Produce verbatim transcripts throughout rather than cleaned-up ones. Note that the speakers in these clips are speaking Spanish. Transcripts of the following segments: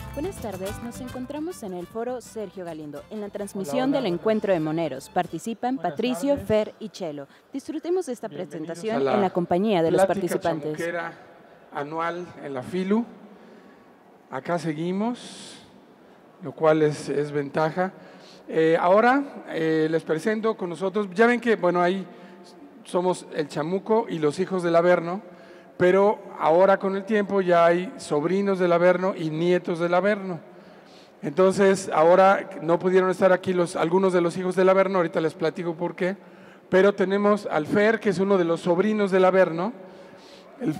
Buenas tardes, nos encontramos en el foro Sergio Galindo, en la transmisión hola, hola, del encuentro de moneros. Participan Buenas Patricio, tardes. Fer y Chelo. Disfrutemos de esta presentación la en la compañía de los participantes. Chamuquera anual en la FILU. Acá seguimos, lo cual es, es ventaja. Eh, ahora eh, les presento con nosotros, ya ven que, bueno, ahí somos el Chamuco y los hijos del Averno, pero ahora con el tiempo ya hay sobrinos del Averno y nietos del Averno. Entonces, ahora no pudieron estar aquí los, algunos de los hijos del Averno, ahorita les platico por qué, pero tenemos al Fer, que es uno de los sobrinos del Averno. El,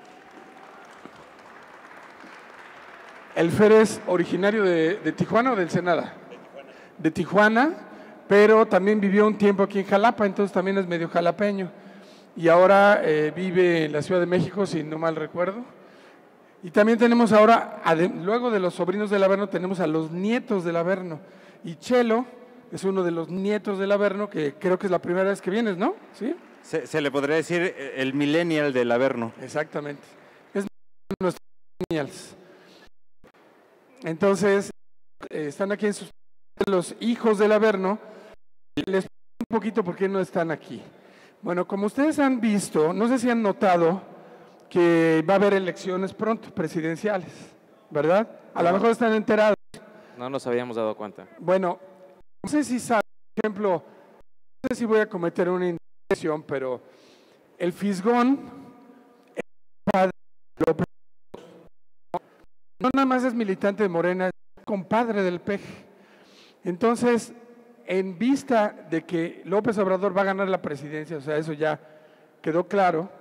el Fer es originario de, de Tijuana o de Ensenada. De Tijuana. De Tijuana, pero también vivió un tiempo aquí en Jalapa, entonces también es medio jalapeño. Y ahora eh, vive en la Ciudad de México, si no mal recuerdo. Y también tenemos ahora, luego de los sobrinos del Averno, tenemos a los nietos del Averno. Y Chelo es uno de los nietos del Averno, que creo que es la primera vez que vienes, ¿no? ¿Sí? Se, se le podría decir el millennial del Averno. Exactamente. Es nuestros millennials. Entonces, eh, están aquí en sus los hijos del Averno. Les explico un poquito por qué no están aquí. Bueno, como ustedes han visto, no sé si han notado que va a haber elecciones pronto, presidenciales, ¿verdad? A lo mejor están enterados. No nos habíamos dado cuenta. Bueno, no sé si saben, por ejemplo, no sé si voy a cometer una indiscreción, pero el Fisgón es padre de López Obrador. No nada más es militante de Morena, es compadre del P G. Entonces, en vista de que López Obrador va a ganar la presidencia, o sea, eso ya quedó claro,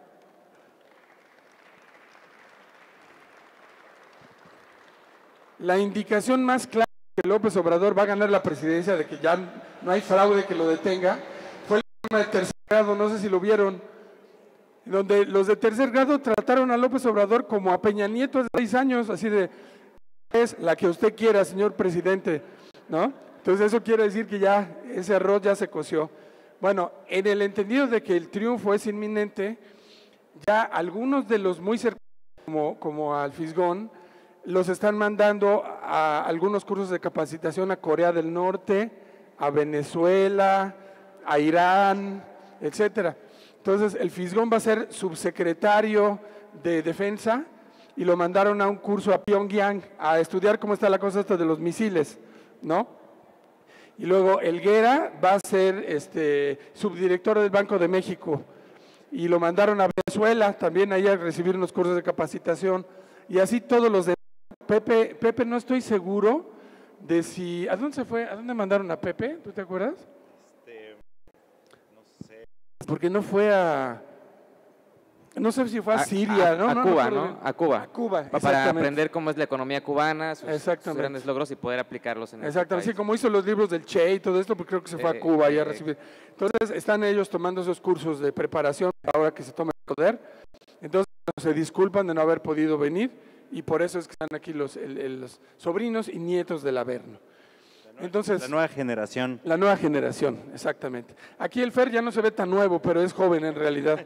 la indicación más clara de que López Obrador va a ganar la presidencia, de que ya no hay fraude que lo detenga, fue el programa de tercer grado, no sé si lo vieron, donde los de tercer grado trataron a López Obrador como a Peña Nieto de seis años, así de, es la que usted quiera, señor presidente, ¿no? Entonces eso quiere decir que ya ese arroz ya se coció. Bueno, en el entendido de que el triunfo es inminente, ya algunos de los muy cercanos, como, como al Fisgón, los están mandando a algunos cursos de capacitación a Corea del Norte, a Venezuela, a Irán, etcétera. Entonces el Fisgón va a ser subsecretario de Defensa y lo mandaron a un curso a Pyongyang a estudiar cómo está la cosa esta de los misiles, ¿no? Y luego Helguera va a ser este, subdirector del Banco de México y lo mandaron a Venezuela también ahí a recibir unos cursos de capacitación y así todos los de Pepe, Pepe no estoy seguro de si, ¿a dónde se fue? ¿A dónde mandaron a Pepe? ¿Tú te acuerdas? Este, no sé. Porque no fue a, no sé si fue a, a Siria, a, ¿no? A no, Cuba, no, ¿no? A Cuba. A Cuba, para aprender cómo es la economía cubana, sus, sus grandes logros y poder aplicarlos en Exactamente, este sí, como hizo los libros del Che y todo esto, pues creo que se fue eh, a Cuba eh, y a recibir. Entonces están ellos tomando esos cursos de preparación ahora que se toma el poder. Entonces se disculpan de no haber podido venir y por eso es que están aquí los, el, el, los sobrinos y nietos del Averno. Entonces, la nueva generación. La nueva generación, exactamente. Aquí el Fer ya no se ve tan nuevo, pero es joven en realidad.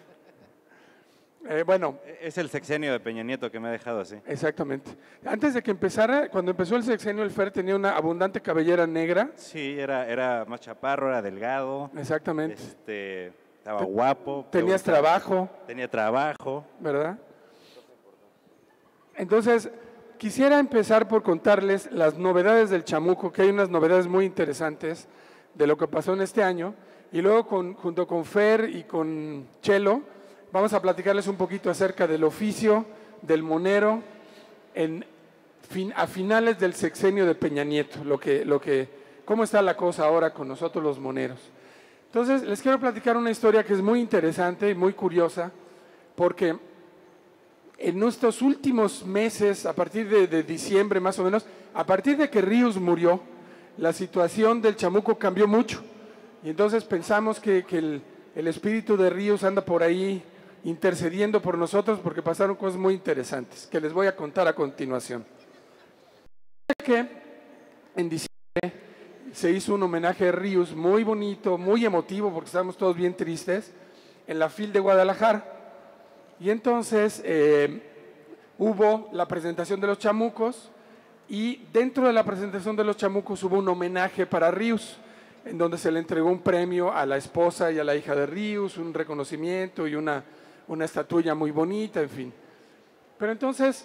Eh, bueno, es el sexenio de Peña Nieto que me ha dejado así. Exactamente. Antes de que empezara, cuando empezó el sexenio, el Fer tenía una abundante cabellera negra. Sí, era, era más chaparro, era delgado. Exactamente. Este, estaba guapo. Tenías trabajo. Tenía trabajo. ¿Verdad? Entonces, quisiera empezar por contarles las novedades del Chamuco, que hay unas novedades muy interesantes de lo que pasó en este año. Y luego, con, junto con Fer y con Chelo, vamos a platicarles un poquito acerca del oficio del monero en, fin, a finales del sexenio de Peña Nieto, lo que, lo que, cómo está la cosa ahora con nosotros los moneros. Entonces, les quiero platicar una historia que es muy interesante y muy curiosa, porque en nuestros últimos meses, a partir de, de diciembre más o menos, a partir de que Ríos murió, la situación del Chamuco cambió mucho. Y entonces pensamos que, que el, el espíritu de Ríos anda por ahí intercediendo por nosotros porque pasaron cosas muy interesantes que les voy a contar a continuación. Que en diciembre se hizo un homenaje a Ríos muy bonito, muy emotivo porque estábamos todos bien tristes en la FIL de Guadalajara y entonces eh, hubo la presentación de los chamucos Y dentro de la presentación de los chamucos hubo un homenaje para Ríos, en donde se le entregó un premio a la esposa y a la hija de Ríos, un reconocimiento y una, una estatuilla muy bonita, en fin. Pero entonces,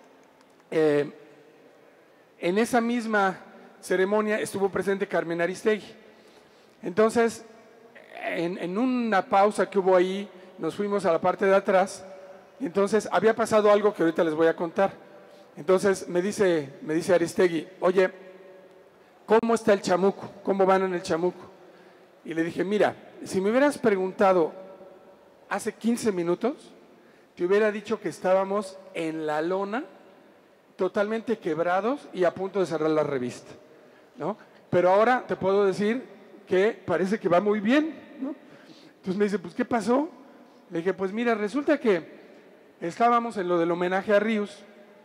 eh, en esa misma ceremonia estuvo presente Carmen Aristegui. Entonces, en, en una pausa que hubo ahí, nos fuimos a la parte de atrás, y entonces había pasado algo que ahorita les voy a contar. Entonces me dice, me dice Aristegui, oye, ¿cómo está el chamuco? ¿Cómo van en el chamuco? Y le dije, mira, si me hubieras preguntado hace quince minutos, te hubiera dicho que estábamos en la lona, totalmente quebrados y a punto de cerrar la revista, ¿no? Pero ahora te puedo decir que parece que va muy bien, ¿no? Entonces me dice, pues, ¿qué pasó? Le dije, pues mira, resulta que estábamos en lo del homenaje a Ríos.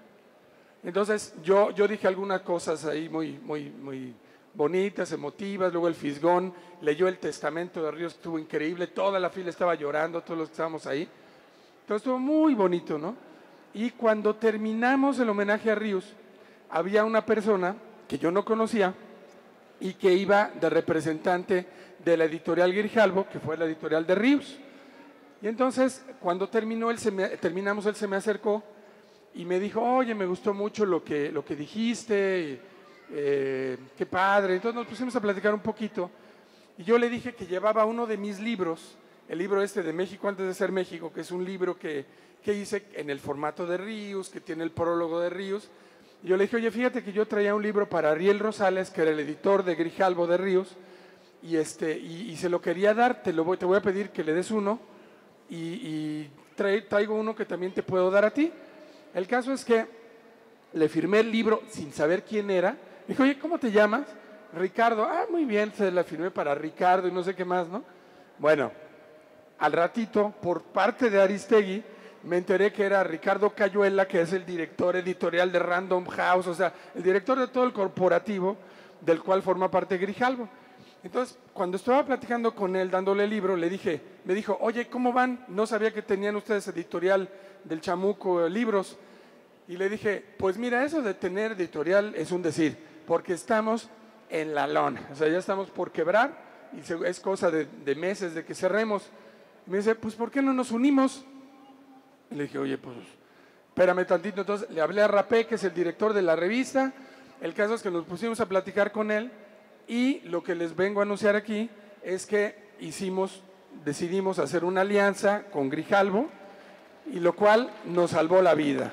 Entonces yo, yo dije algunas cosas ahí muy, muy, muy bonitas, emotivas. Luego el Fisgón leyó el testamento de Ríos, estuvo increíble, toda la fila estaba llorando, todos los que estábamos ahí. Entonces estuvo muy bonito, ¿no? Y cuando terminamos el homenaje a Ríos, había una persona que yo no conocía y que iba de representante de la editorial Grijalbo, que fue la editorial de Ríos. Y entonces cuando terminó él se me, terminamos, él se me acercó y me dijo, oye, me gustó mucho lo que, lo que dijiste, eh, qué padre. Entonces nos pusimos a platicar un poquito y yo le dije que llevaba uno de mis libros, el libro este de México antes de ser México, que es un libro que, que hice en el formato de Ríos, que tiene el prólogo de Ríos. Y yo le dije, oye, fíjate que yo traía un libro para Ariel Rosales, que era el editor de Grijalbo de Ríos, y, este, y, y se lo quería dar, te, lo voy, te voy a pedir que le des uno, y, y trae, traigo uno que también te puedo dar a ti. El caso es que le firmé el libro sin saber quién era. Dijo, oye, ¿cómo te llamas? Ricardo. Ah, muy bien, se la firmé para Ricardo y no sé qué más, ¿no? Bueno, al ratito, por parte de Aristegui, me enteré que era Ricardo Cayuela, que es el director editorial de Random House, o sea, el director de todo el corporativo, del cual forma parte Grijalbo. Entonces, cuando estaba platicando con él, dándole el libro, le dije, me dijo, oye, ¿cómo van? No sabía que tenían ustedes editorial del Chamuco, libros. Y le dije, pues mira, eso de tener editorial es un decir, porque estamos en la lona, o sea, ya estamos por quebrar y es cosa de, de meses de que cerremos. Y me dice, pues ¿por qué no nos unimos? Y le dije, oye, pues espérame tantito. Entonces le hablé a Rapé, que es el director de la revista. El caso es que nos pusimos a platicar con él y lo que les vengo a anunciar aquí es que hicimos, decidimos hacer una alianza con Grijalbo, y lo cual nos salvó la vida.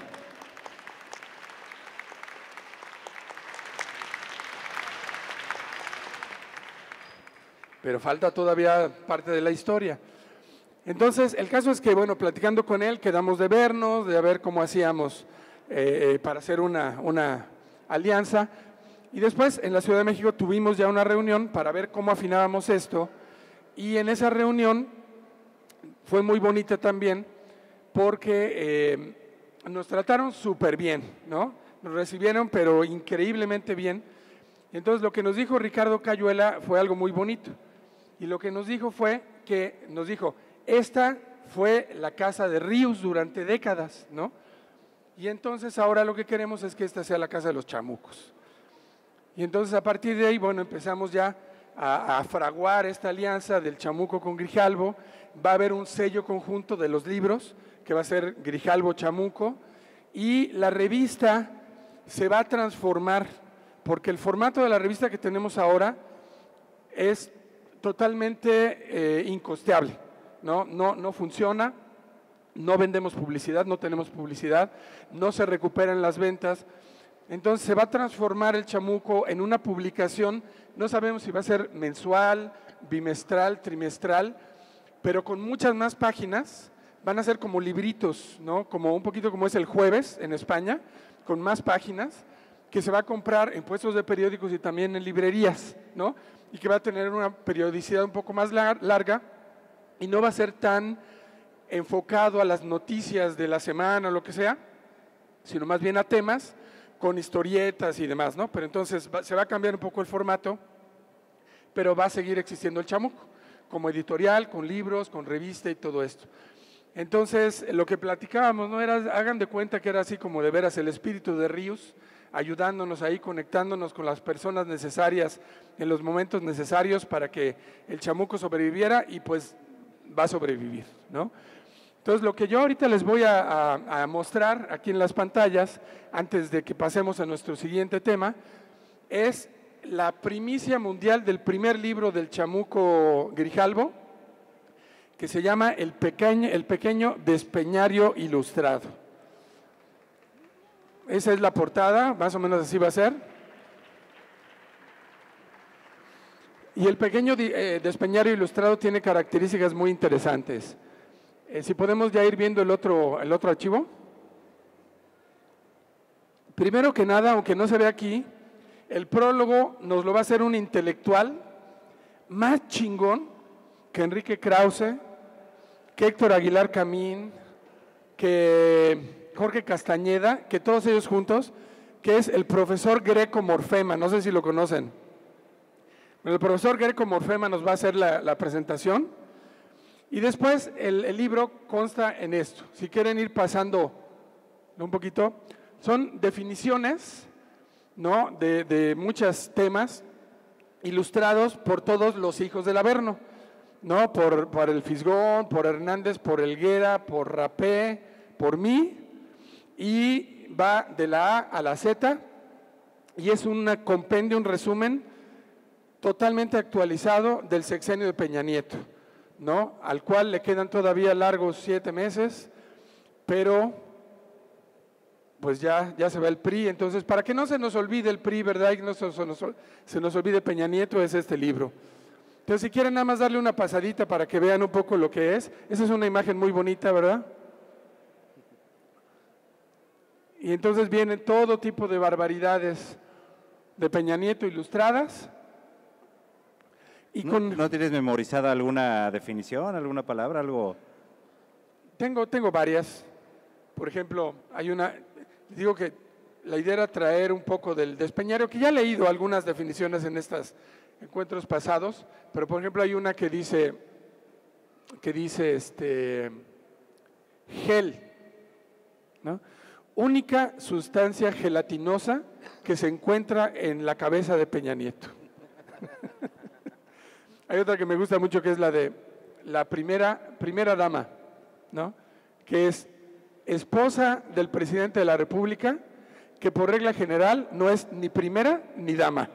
Pero falta todavía parte de la historia. Entonces, el caso es que, bueno, platicando con él, quedamos de vernos, de ver cómo hacíamos eh, para hacer una, una alianza. Y después, en la Ciudad de México, tuvimos ya una reunión para ver cómo afinábamos esto. Y en esa reunión fue muy bonita también, porque eh, nos trataron súper bien, ¿no? Nos recibieron, pero increíblemente bien. Y entonces lo que nos dijo Ricardo Cayuela fue algo muy bonito. Y lo que nos dijo fue que, nos dijo, esta fue la casa de Ríos durante décadas, ¿no? Y entonces ahora lo que queremos es que esta sea la casa de los chamucos. Y entonces a partir de ahí, bueno, empezamos ya a, a fraguar esta alianza del Chamuco con Grijalbo. Va a haber un sello conjunto de los libros, que va a ser Grijalbo Chamuco, y la revista se va a transformar, porque el formato de la revista que tenemos ahora es totalmente eh, incosteable, ¿no? No, no funciona, no vendemos publicidad, no tenemos publicidad, no se recuperan las ventas. Entonces se va a transformar el Chamuco en una publicación, no sabemos si va a ser mensual, bimestral, trimestral, pero con muchas más páginas. Van a ser como libritos, ¿no? Como un poquito como es el Jueves en España, con más páginas, que se va a comprar en puestos de periódicos y también en librerías, ¿no? Y que va a tener una periodicidad un poco más larga y no va a ser tan enfocado a las noticias de la semana o lo que sea, sino más bien a temas con historietas y demás, ¿no? Pero entonces va, se va a cambiar un poco el formato, pero va a seguir existiendo el Chamuco, como editorial, con libros, con revista y todo esto. Entonces, lo que platicábamos, ¿no? Era, hagan de cuenta que era así como de veras el espíritu de Ríos, ayudándonos ahí, conectándonos con las personas necesarias en los momentos necesarios para que el chamuco sobreviviera y pues va a sobrevivir, ¿no? Entonces, lo que yo ahorita les voy a, a, a mostrar aquí en las pantallas, antes de que pasemos a nuestro siguiente tema, es la primicia mundial del primer libro del chamuco Grijalvo, que se llama El Pequeño, el pequeño Despeñario Ilustrado. Esa es la portada, más o menos así va a ser. Y el Pequeño eh, Despeñario Ilustrado tiene características muy interesantes. Eh, si podemos ya ir viendo el otro, el otro archivo. Primero que nada, aunque no se ve aquí, el prólogo nos lo va a hacer un intelectual más chingón que Enrique Krause, que Héctor Aguilar Camín, que Jorge Castañeda, que todos ellos juntos, que es el profesor Greco Morfema, no sé si lo conocen. El profesor Greco Morfema nos va a hacer la, la presentación. Y después el, el libro consta en esto. Si quieren ir pasando un poquito, son definiciones, ¿no?, de, de muchos temas ilustrados por todos los hijos del Averno, ¿no? Por, por el Fisgón, por Hernández, por Helguera, por Rapé, por mí, y va de la A a la Z, y es un compendio, un resumen totalmente actualizado del sexenio de Peña Nieto, ¿no?, al cual le quedan todavía largos siete meses, pero pues ya, ya se va el P R I. Entonces, para que no se nos olvide el P R I, ¿verdad?, y no se, se, nos, se nos olvide Peña Nieto, es este libro. Entonces, si quieren nada más darle una pasadita para que vean un poco lo que es. Esa es una imagen muy bonita, ¿verdad? Y entonces vienen todo tipo de barbaridades de Peña Nieto ilustradas. Y ¿No, con, ¿No tienes memorizada alguna definición, alguna palabra, algo? Tengo, tengo varias. Por ejemplo, hay una, digo que la idea era traer un poco del despeñario, que ya he leído algunas definiciones en estos encuentros pasados, pero por ejemplo hay una que dice, que dice este, gel, ¿no?, única sustancia gelatinosa que se encuentra en la cabeza de Peña Nieto. Hay otra que me gusta mucho, que es la de la primera, primera dama, ¿no?, que es esposa del presidente de la República, que por regla general no es ni primera ni dama.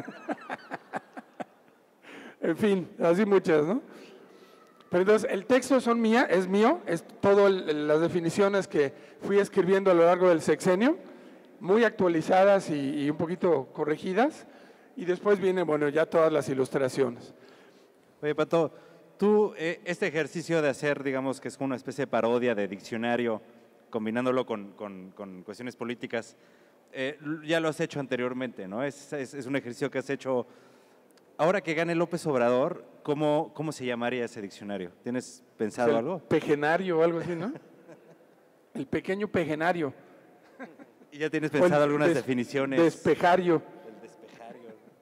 En fin, así muchas, ¿no? Pero entonces el texto son mía, es mío, es todas las definiciones que fui escribiendo a lo largo del sexenio, muy actualizadas y, y un poquito corregidas, y después vienen, bueno, ya todas las ilustraciones. Oye, Pato, tú, eh, este ejercicio de hacer, digamos, que es como una especie de parodia de diccionario, combinándolo con, con, con cuestiones políticas, eh, ya lo has hecho anteriormente, ¿no? Es, es, es un ejercicio que has hecho. Ahora que gane López Obrador, ¿cómo, cómo se llamaría ese diccionario? ¿Tienes pensado el algo? Pejenario o algo así, ¿no? El pequeño pejenario. ¿Y ya tienes pensado algunas des, definiciones? Despejario. El despejario.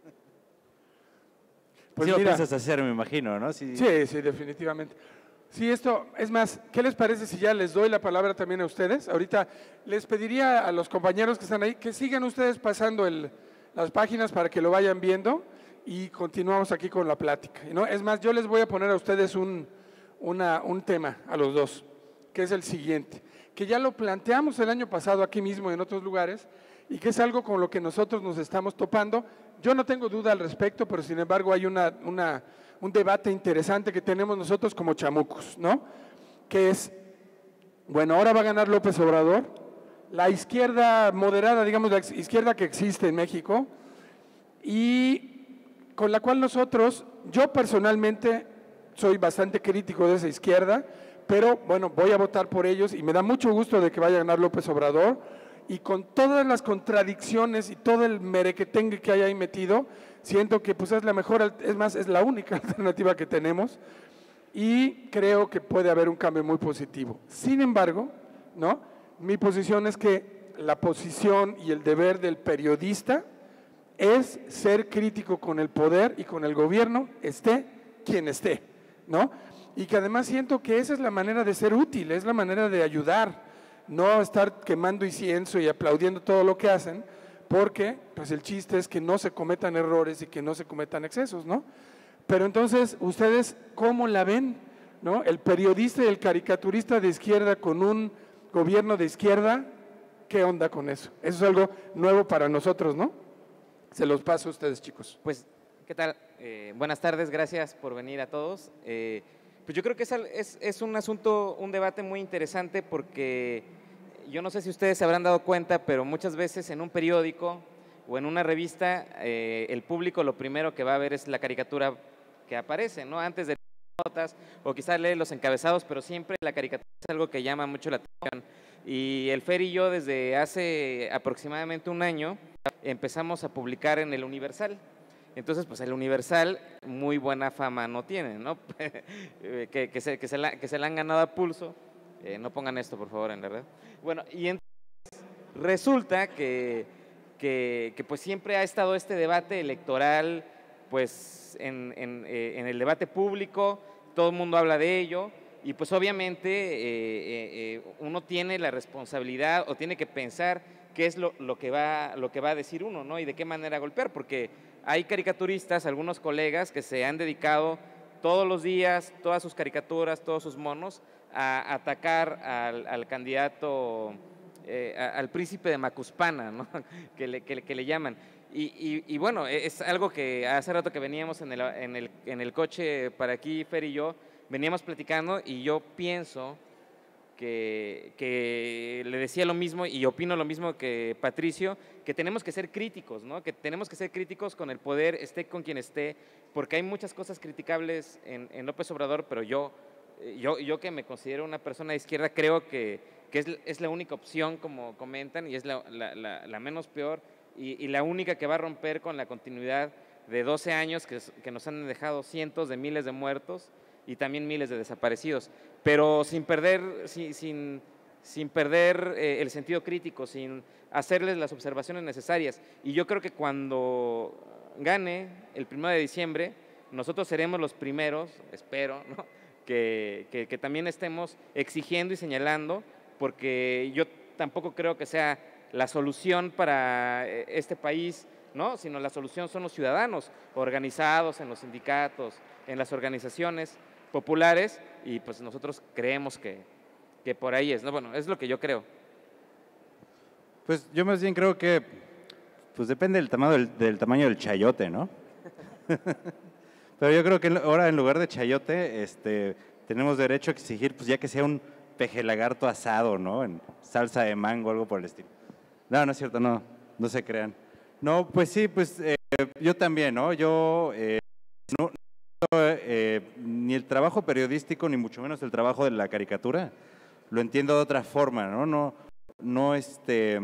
Pues sí lo mira, piensas hacer, me imagino, ¿no? Sí, sí, sí, definitivamente. Sí, esto, es más, ¿qué les parece si ya les doy la palabra también a ustedes? Ahorita les pediría a los compañeros que están ahí que sigan ustedes pasando el, las páginas para que lo vayan viendo y continuamos aquí con la plática, ¿no? Es más, yo les voy a poner a ustedes un, una, un tema a los dos, que es el siguiente, que ya lo planteamos el año pasado aquí mismo en otros lugares y que es algo con lo que nosotros nos estamos topando. Yo no tengo duda al respecto, pero sin embargo hay una, una, un debate interesante que tenemos nosotros como chamucos, ¿no? Que es, bueno, ahora va a ganar López Obrador, la izquierda moderada, digamos la izquierda que existe en México, y con la cual nosotros, yo personalmente soy bastante crítico de esa izquierda, pero bueno, voy a votar por ellos y me da mucho gusto de que vaya a ganar López Obrador, y con todas las contradicciones y todo el merequetengue que hay ahí metido, siento que pues es la mejor, es más, es la única alternativa que tenemos y creo que puede haber un cambio muy positivo. Sin embargo, ¿no?, mi posición es que la posición y el deber del periodista es ser crítico con el poder y con el gobierno, esté quien esté, ¿no? Y que además siento que esa es la manera de ser útil, es la manera de ayudar, no estar quemando incienso y aplaudiendo todo lo que hacen, porque pues el chiste es que no se cometan errores y que no se cometan excesos, ¿no? Pero entonces, ¿ustedes cómo la ven? ¿No? El periodista y el caricaturista de izquierda con un gobierno de izquierda, ¿qué onda con eso? Eso es algo nuevo para nosotros, ¿no? Se los paso a ustedes, chicos. Pues, ¿qué tal? Eh, buenas tardes, gracias por venir a todos. Eh, pues yo creo que es, es, es un asunto, un debate muy interesante porque yo no sé si ustedes se habrán dado cuenta, pero muchas veces en un periódico o en una revista, eh, el público lo primero que va a ver es la caricatura que aparece, ¿no? Antes de notas o quizás lee los encabezados, pero siempre la caricatura es algo que llama mucho la atención. Y el Fer y yo desde hace aproximadamente un año empezamos a publicar en el Universal. Entonces, pues el Universal muy buena fama no tiene, ¿no? que, que, se, que, se la, que se la han ganado a pulso. Eh, no pongan esto, por favor, en verdad. Bueno, y entonces resulta que, que, que pues siempre ha estado este debate electoral, pues en, en, eh, en el debate público, todo el mundo habla de ello, y pues obviamente eh, eh, uno tiene la responsabilidad o tiene que pensar qué es lo, lo, que va, lo que va a decir uno, ¿no? Y de qué manera golpear, porque hay caricaturistas, algunos colegas que se han dedicado todos los días, todas sus caricaturas, todos sus monos, a atacar al, al candidato, eh, a, al príncipe de Macuspana, ¿no? que, le, que, que le llaman. Y, y, y bueno, es algo que hace rato que veníamos en el, en el, en el coche para aquí, Fer y yo, veníamos platicando y yo pienso que, que le decía lo mismo y opino lo mismo que Patricio, que tenemos que ser críticos, ¿no? Que tenemos que ser críticos con el poder, esté con quien esté, porque hay muchas cosas criticables en, en López Obrador, pero yo, yo, yo que me considero una persona de izquierda, creo que, que es, es la única opción, como comentan, y es la, la, la, la menos peor, y, y la única que va a romper con la continuidad de doce años que, que nos han dejado cientos de miles de muertos y también miles de desaparecidos, pero sin perder, sin, sin, sin perder eh, el sentido crítico, sin hacerles las observaciones necesarias. Y yo creo que cuando gane el primero de diciembre, nosotros seremos los primeros, espero, ¿no? que, que, que también estemos exigiendo y señalando, porque yo tampoco creo que sea la solución para este país, ¿no? Sino la solución son los ciudadanos organizados en los sindicatos, en las organizaciones populares, y pues nosotros creemos que, que por ahí es, ¿no? Bueno, es lo que yo creo. Pues yo más bien creo que pues depende del tamaño del, del tamaño del chayote, ¿no? Pero yo creo que ahora en lugar de chayote, este, tenemos derecho a exigir, pues ya que sea un peje lagarto asado, ¿no? En salsa de mango, algo por el estilo. No, no es cierto, no, no se crean. No, pues sí, pues eh, yo también, ¿no? Yo eh, no, Eh, ni el trabajo periodístico, ni mucho menos el trabajo de la caricatura, lo entiendo de otra forma, ¿no? No, no este,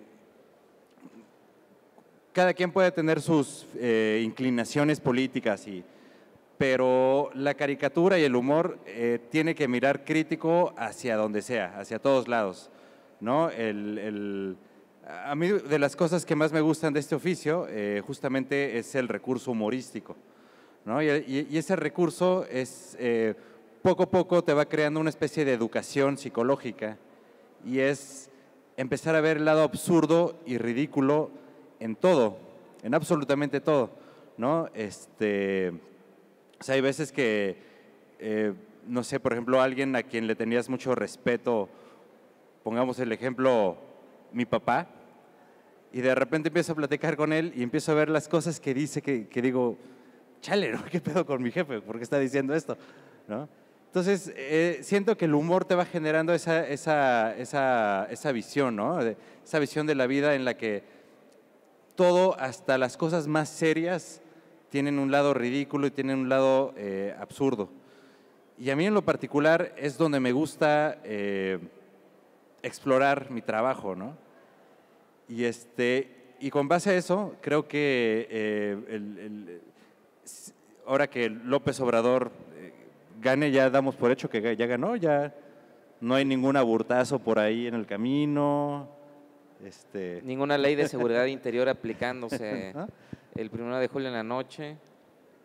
cada quien puede tener sus eh, inclinaciones políticas, y, pero la caricatura y el humor eh, tiene que mirar crítico hacia donde sea, hacia todos lados, ¿no? El, el, a mí de las cosas que más me gustan de este oficio eh, justamente es el recurso humorístico, ¿no? Y, y ese recurso es, eh, poco a poco te va creando una especie de educación psicológica, y es empezar a ver el lado absurdo y ridículo en todo, en absolutamente todo, ¿no? Este, o sea, hay veces que, eh, no sé, por ejemplo, alguien a quien le tenías mucho respeto, pongamos el ejemplo, mi papá, y de repente empiezo a platicar con él y empiezo a ver las cosas que dice que, que digo, chale, ¿no? ¿Qué pedo con mi jefe? ¿Por qué está diciendo esto? ¿No? Entonces, eh, siento que el humor te va generando esa, esa, esa, esa visión, ¿no? De, esa visión de la vida en la que todo, hasta las cosas más serias, tienen un lado ridículo y tienen un lado eh, absurdo. Y a mí en lo particular es donde me gusta eh, explorar mi trabajo, ¿no? Y, este, y con base a eso, creo que eh, el, el ahora que López Obrador eh, gane, ya damos por hecho que ya ganó, ya no hay ningún aburtazo por ahí en el camino. Este... Ninguna ley de seguridad interior aplicándose ¿Ah? el primero de julio en la noche.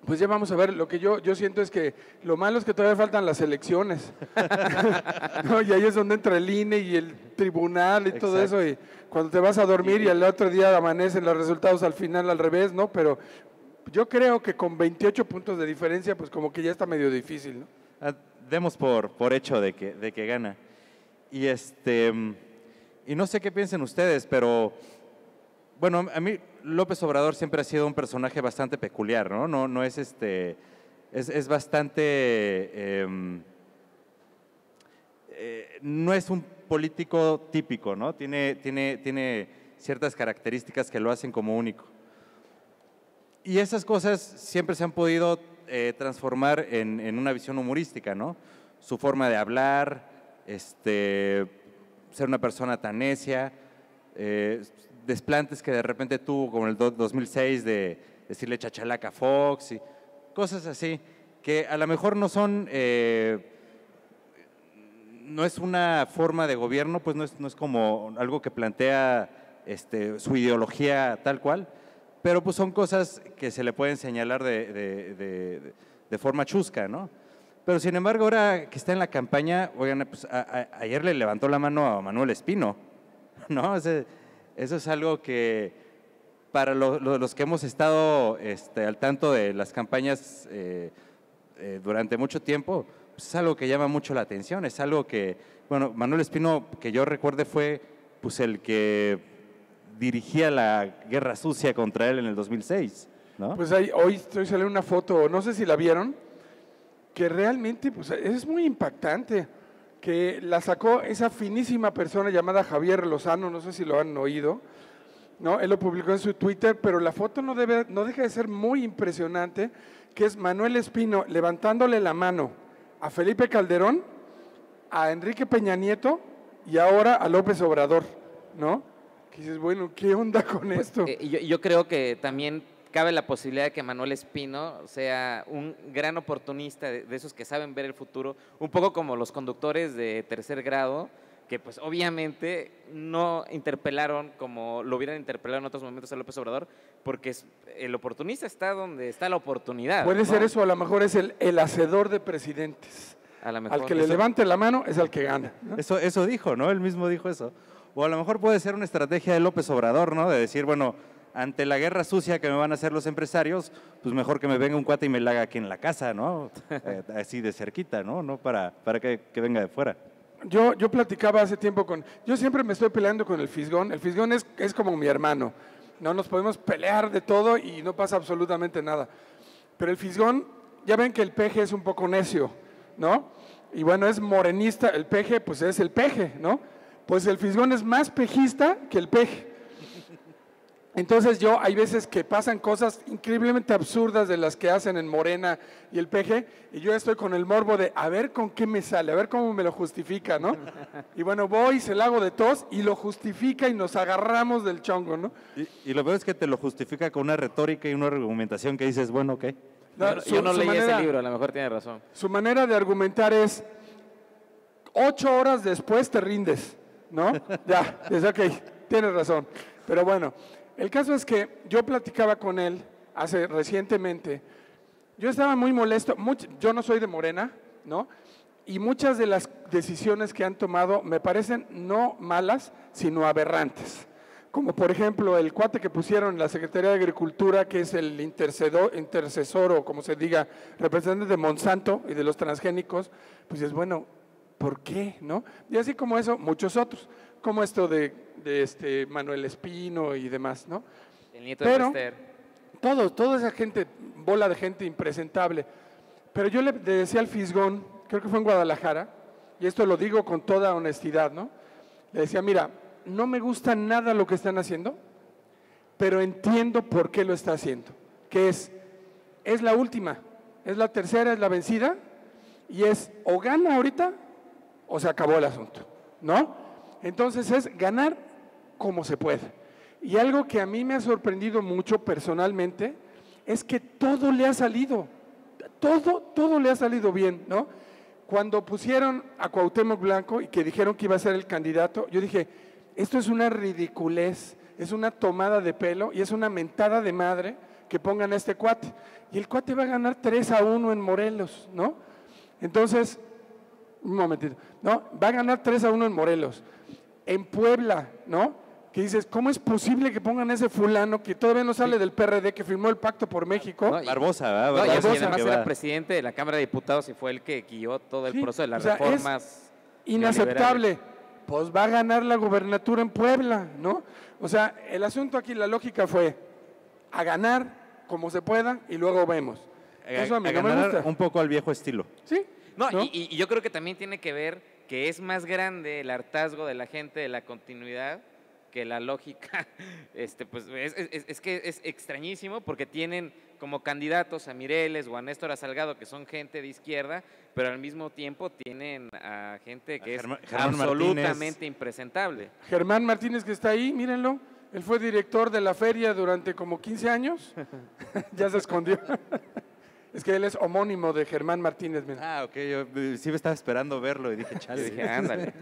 Pues ya vamos a ver, lo que yo, yo siento es que lo malo es que todavía faltan las elecciones. ¿No? Y ahí es donde entra el I N E y el tribunal y Exacto. todo eso, y cuando te vas a dormir y al otro día amanecen los resultados al final al revés, ¿no? Pero yo creo que con veintiocho puntos de diferencia, pues como que ya está medio difícil, ¿no? Ah, demos por, por hecho de que, de que gana. Y, este, y no sé qué piensen ustedes, pero bueno, a mí López Obrador siempre ha sido un personaje bastante peculiar, ¿no? No, no es este, es, es bastante, eh, eh, no es un político típico, ¿no? Tiene, tiene, tiene ciertas características que lo hacen como único. Y esas cosas siempre se han podido eh, transformar en, en una visión humorística, ¿no? Su forma de hablar, este, ser una persona tan necia, eh, desplantes que de repente tuvo, como el dos mil seis, de decirle chachalaca a Fox, y cosas así, que a lo mejor no son, eh, no es una forma de gobierno, pues no es, no es como algo que plantea este, su ideología tal cual, pero pues son cosas que se le pueden señalar de, de, de, de forma chusca, ¿no? Pero sin embargo, ahora que está en la campaña, oigan, pues a, a, ayer le levantó la mano a Manuel Espino, ¿no? O sea, eso es algo que para lo, lo, los que hemos estado este, al tanto de las campañas eh, eh, durante mucho tiempo, pues es algo que llama mucho la atención, es algo que, bueno, Manuel Espino, que yo recuerde, fue pues el que dirigía la guerra sucia contra él en el dos mil seis, ¿no? Pues ahí, hoy estoy saliendo una foto, no sé si la vieron, que realmente pues, es muy impactante, que la sacó esa finísima persona llamada Javier Lozano, no sé si lo han oído, ¿no? Él lo publicó en su Twitter, pero la foto no, debe, no deja de ser muy impresionante, que es Manuel Espino levantándole la mano a Felipe Calderón, a Enrique Peña Nieto y ahora a López Obrador, ¿no? Que dices, bueno, ¿qué onda con pues, esto? Eh, yo, yo creo que también cabe la posibilidad de que Manuel Espino sea un gran oportunista de, de esos que saben ver el futuro, un poco como los conductores de tercer grado, que pues obviamente no interpelaron como lo hubieran interpelado en otros momentos a López Obrador, porque es, el oportunista está donde está la oportunidad. Puede ¿no? ser eso, a lo mejor es el, el hacedor de presidentes. A lo mejor. Al que le eso, levante la mano es al que gana, ¿no? Eso, eso dijo, ¿no? Él mismo dijo eso. O a lo mejor puede ser una estrategia de López Obrador, ¿no? De decir, bueno, ante la guerra sucia que me van a hacer los empresarios, pues mejor que me venga un cuate y me la haga aquí en la casa, ¿no? Eh, así de cerquita, ¿no? No para, para que, que venga de fuera. Yo, yo platicaba hace tiempo con... Yo siempre me estoy peleando con el Fisgón. El Fisgón es, es como mi hermano. No nos podemos pelear de todo y no pasa absolutamente nada. Pero el Fisgón, ya ven que el peje es un poco necio, ¿no? Y bueno, es morenista. El peje, pues es el peje, ¿no? Pues el Fisgón es más pejista que el peje. Entonces yo, hay veces que pasan cosas increíblemente absurdas de las que hacen en Morena y el P G, y yo estoy con el morbo de a ver con qué me sale, a ver cómo me lo justifica, ¿no? Y bueno, voy, se la hago de tos y lo justifica y nos agarramos del chongo, ¿no? Y, y lo peor es que te lo justifica con una retórica y una argumentación que dices, bueno, ok. No, yo, su, yo no leí manera, ese libro, a lo mejor tiene razón. Su manera de argumentar es, ocho horas después te rindes, ¿no? Ya, es ok, tienes razón, pero bueno. El caso es que yo platicaba con él hace recientemente, yo estaba muy molesto, much, yo no soy de Morena, ¿no? Y muchas de las decisiones que han tomado me parecen no malas, sino aberrantes. Como por ejemplo el cuate que pusieron en la Secretaría de Agricultura, que es el intercedor, intercesor o como se diga, representante de Monsanto y de los transgénicos, pues es bueno, ¿por qué? ¿No? Y así como eso, muchos otros, como esto de, de este Manuel Espino y demás, ¿no? El nieto Pero, de Pester. Todo, toda esa gente, bola de gente impresentable. Pero yo le decía al Fisgón, creo que fue en Guadalajara, y esto lo digo con toda honestidad, ¿no? Le decía, mira, no me gusta nada lo que están haciendo, pero entiendo por qué lo está haciendo, que es, es la última, es la tercera, es la vencida, y es o gana ahorita o se acabó el asunto, ¿no? Entonces es ganar como se puede. Y algo que a mí me ha sorprendido mucho personalmente es que todo le ha salido, todo, todo le ha salido bien, ¿no? Cuando pusieron a Cuauhtémoc Blanco y que dijeron que iba a ser el candidato, yo dije, esto es una ridiculez, es una tomada de pelo y es una mentada de madre que pongan a este cuate. Y el cuate va a ganar tres a uno en Morelos, ¿no? Entonces, un momentito, ¿no? Va a ganar tres a uno en Morelos. En Puebla, ¿no? Que dices, ¿cómo es posible que pongan a ese fulano que todavía no sale del P R D, que firmó el pacto por México? No, y- Barbosa, ¿verdad? No, y Barbosa, además que era va. presidente de la Cámara de Diputados y fue el que guió todo el Sí, proceso de las o sea, es reformas. Inaceptable. Pues va a ganar la gubernatura en Puebla, ¿no? O sea, el asunto aquí, la lógica fue a ganar como se pueda y luego vemos. Eso a mí A no me ganar gusta. un poco al viejo estilo. ¿Sí? No, ¿no? Y, y yo creo que también tiene que ver que es más grande el hartazgo de la gente de la continuidad que la lógica. Este, pues es, es- es que es extrañísimo porque tienen como candidatos a Mireles o a Néstor Salgado, que son gente de izquierda, pero al mismo tiempo tienen a gente que A es Germán- Germán absolutamente Martínez. impresentable. Germán Martínez, que está ahí, mírenlo. Él fue director de la feria durante como quince años. Ya se escondió. Es que él es homónimo de Germán Martínez. miren. Ah, ok, yo eh, sí me estaba esperando verlo y dije, Yo chale. dije, ándale.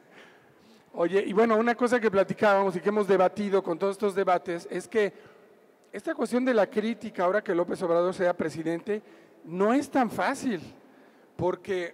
Oye, y bueno, una cosa que platicábamos y que hemos debatido con todos estos debates es que esta cuestión de la crítica, ahora que López Obrador sea presidente, no es tan fácil, porque,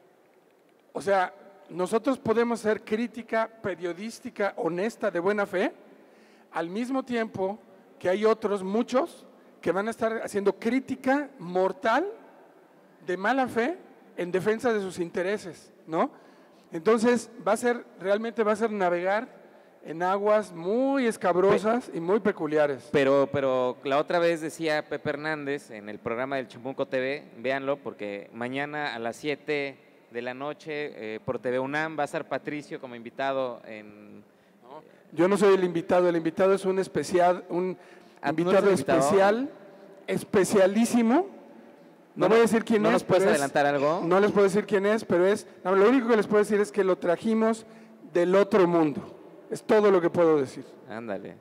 o sea, nosotros podemos hacer crítica periodística honesta, de buena fe, al mismo tiempo que hay otros, muchos, que van a estar haciendo crítica mortal de mala fe en defensa de sus intereses, ¿no? Entonces, va a ser, realmente va a ser navegar en aguas muy escabrosas y muy peculiares. Pero, pero la otra vez decía Pepe Hernández en el programa del Champúnco T V, véanlo, porque mañana a las siete de la noche eh, por T V UNAM va a estar Patricio como invitado en... Yo no soy el invitado, el invitado es un especial, un Ah, ¿tú no invitado eres el invitado? especial, especialísimo. No, ¿No voy a nos- decir quién no es. nos puedes pero es- adelantar algo? No les puedo decir quién es, pero es, no, lo único que les puedo decir es que lo trajimos del otro mundo. Es todo lo que puedo decir. Ándale.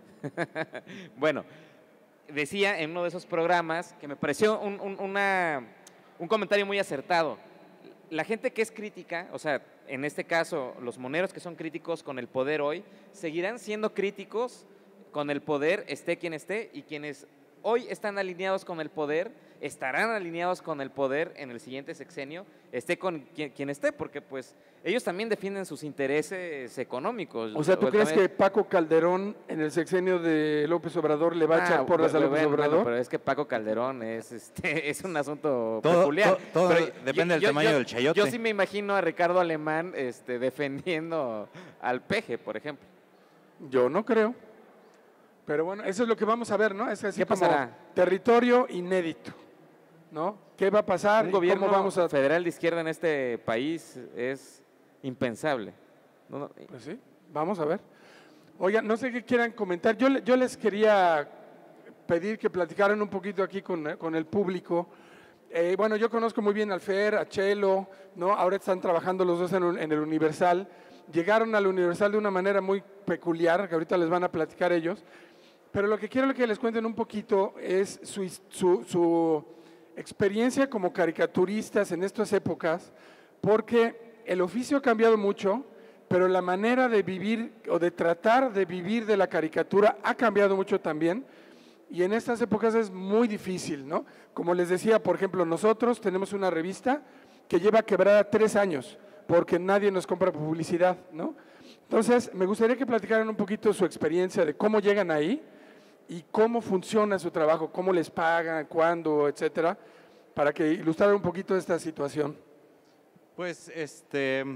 Bueno, decía en uno de esos programas que me pareció un, un- una- un comentario muy acertado. La gente que es crítica, o sea, en este caso los moneros que son críticos con el poder hoy, seguirán siendo críticos con el poder, esté quien esté, y quienes hoy están alineados con el poder, estarán alineados con el poder en el siguiente sexenio, esté con quien, quien esté, porque pues ellos también defienden sus intereses económicos. O sea, ¿tú O crees también- que Paco Calderón en el sexenio de López Obrador le va a Ah, echar porras a bueno, López bueno, Obrador? bueno, pero es que Paco Calderón es, este, es un asunto Todo- peculiar. todo- todo Pero depende del tamaño del chayote. Yo sí me imagino a Ricardo Alemán este, defendiendo al Peje, por ejemplo. Yo no creo. Pero bueno, eso es lo que vamos a ver, ¿no? Es así ¿Qué como pasará? territorio inédito, ¿no? ¿Qué va a pasar? Un y gobierno ¿Cómo vamos a...? federal de izquierda en este país es impensable. No, no, Pues sí, vamos a ver. Oigan, no sé qué quieran comentar. Yo, le- yo les quería pedir que platicaran un poquito aquí con, eh, con el público. Eh, bueno, yo conozco muy bien al Fer, a Chelo, ¿no? Ahora están trabajando los dos en, un- en el Universal. Llegaron al Universal de una manera muy peculiar, que ahorita les van a platicar ellos. Pero lo que quiero que les cuenten un poquito es su, his- su, su experiencia como caricaturistas en estas épocas, porque el oficio ha cambiado mucho, pero la manera de vivir o de tratar de vivir de la caricatura ha cambiado mucho también. Y en estas épocas es muy difícil, ¿no? Como les decía, por ejemplo, nosotros tenemos una revista que lleva quebrada tres años, porque nadie nos compra publicidad, ¿no? Entonces, me gustaría que platicaran un poquito su experiencia de cómo llegan ahí y cómo funciona su trabajo, cómo les pagan, cuándo, etcétera, para que ilustraran un poquito esta situación. Pues, este,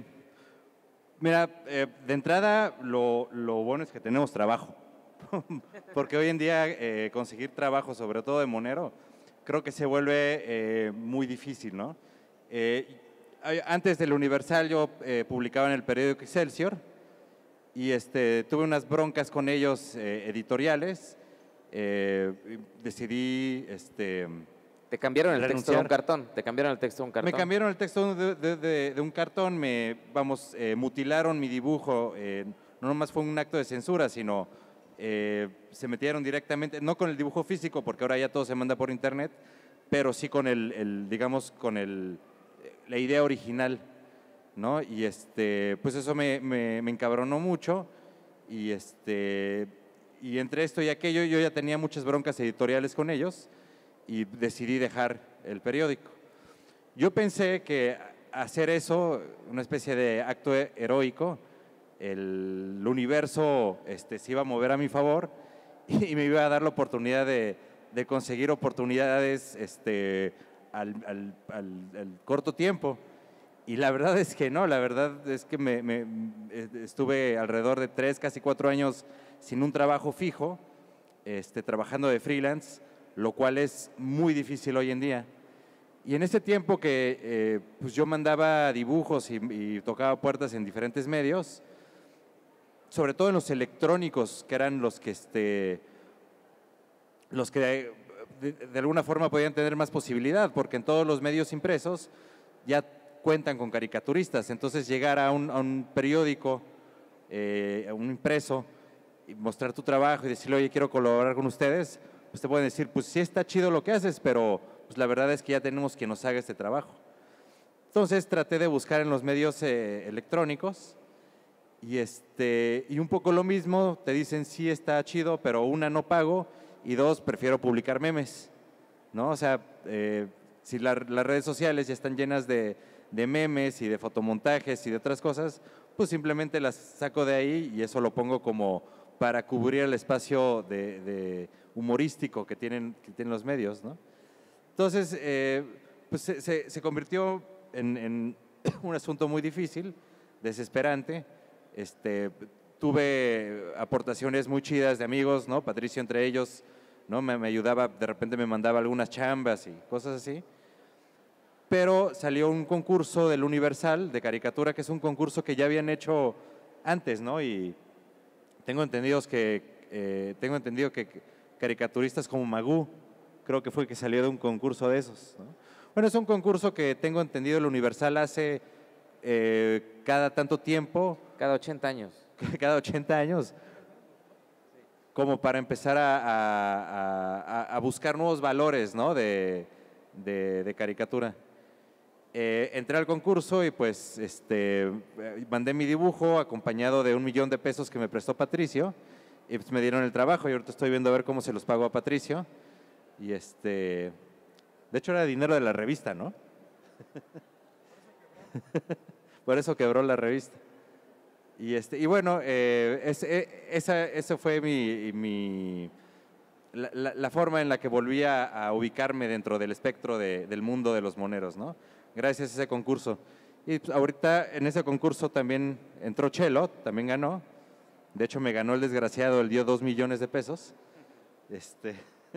mira, eh, de entrada lo, lo bueno es que tenemos trabajo, porque hoy en día eh, conseguir trabajo, sobre todo de monero, creo que se vuelve eh, muy difícil, ¿no? Eh, antes del Universal yo eh, publicaba en el periódico Excelsior y este, tuve unas broncas con ellos eh, editoriales, eh, decidí... Este, te cambiaron el texto de un renunciar. cartón. Te cambiaron el texto de un cartón. Me cambiaron el texto de, de- de- de un cartón, me, vamos, eh, mutilaron mi dibujo, eh, no nomás fue un acto de censura, sino eh, se metieron directamente, no con el dibujo físico, porque ahora ya todo se manda por internet, pero sí con el, el, digamos, con el, la idea original, ¿no? Y este, pues eso me, me, me encabronó mucho y este, y entre esto y aquello yo ya tenía muchas broncas editoriales con ellos y decidí dejar el periódico. Yo pensé que hacer eso, una especie de acto heroico, el universo este, se iba a mover a mi favor y me iba a dar la oportunidad de, de conseguir oportunidades este, al, al, al, al corto tiempo. Y la verdad es que no, la verdad es que me, me, estuve alrededor de tres, casi cuatro años sin un trabajo fijo, este, trabajando de freelance, lo cual es muy difícil hoy en día. Y en ese tiempo que eh, pues yo mandaba dibujos y, y tocaba puertas en diferentes medios, sobre todo en los electrónicos, que eran los que, este, los que de, de alguna forma podían tener más posibilidad, porque en todos los medios impresos ya cuentan con caricaturistas. Entonces llegar a un, a un periódico, eh, a un impreso, y mostrar tu trabajo y decirle, oye, quiero colaborar con ustedes, pues te pueden decir, pues sí está chido lo que haces, pero pues la verdad es que ya tenemos quien nos haga este trabajo. Entonces traté de buscar en los medios eh, electrónicos y, este, y un poco lo mismo, te dicen sí está chido, pero una, no pago, y dos, prefiero publicar memes, ¿no? O sea, eh, si la, las redes sociales ya están llenas de, de memes y de fotomontajes y de otras cosas, pues simplemente las saco de ahí y eso lo pongo como para cubrir el espacio de, de humorístico que tienen, que tienen los medios, ¿no? Entonces, eh, pues se, se, se convirtió en, en un asunto muy difícil, desesperante. Este, tuve aportaciones muy chidas de amigos, ¿no? Patricio entre ellos, ¿no? Me, me ayudaba, de repente me mandaba algunas chambas y cosas así. Pero salió un concurso del Universal de caricatura, que es un concurso que ya habían hecho antes, ¿no? Y tengo entendido que, eh, tengo entendido que caricaturistas como Magoo, creo que fue el que salió de un concurso de esos, ¿no? Bueno, es un concurso que tengo entendido el Universal hace eh, cada tanto tiempo. Cada ochenta años. Cada ochenta años. Como para empezar a, a, a, a buscar nuevos valores, ¿no? de, de, de caricatura. Eh, entré al concurso y pues este, mandé mi dibujo acompañado de un millón de pesos que me prestó Patricio y pues me dieron el trabajo y ahorita estoy viendo a ver cómo se los pago a Patricio. Y este, de hecho era dinero de la revista, ¿no? Por eso quebró la revista. Y, este, y bueno, eh, es, eh, esa, esa fue mi, mi la, la, la forma en la que volví a, a ubicarme dentro del espectro de, del mundo de los moneros, ¿no? Gracias a ese concurso. Y pues, ahorita en ese concurso también entró Chelo, también ganó. De hecho me ganó el desgraciado, él dio dos millones de pesos. Este...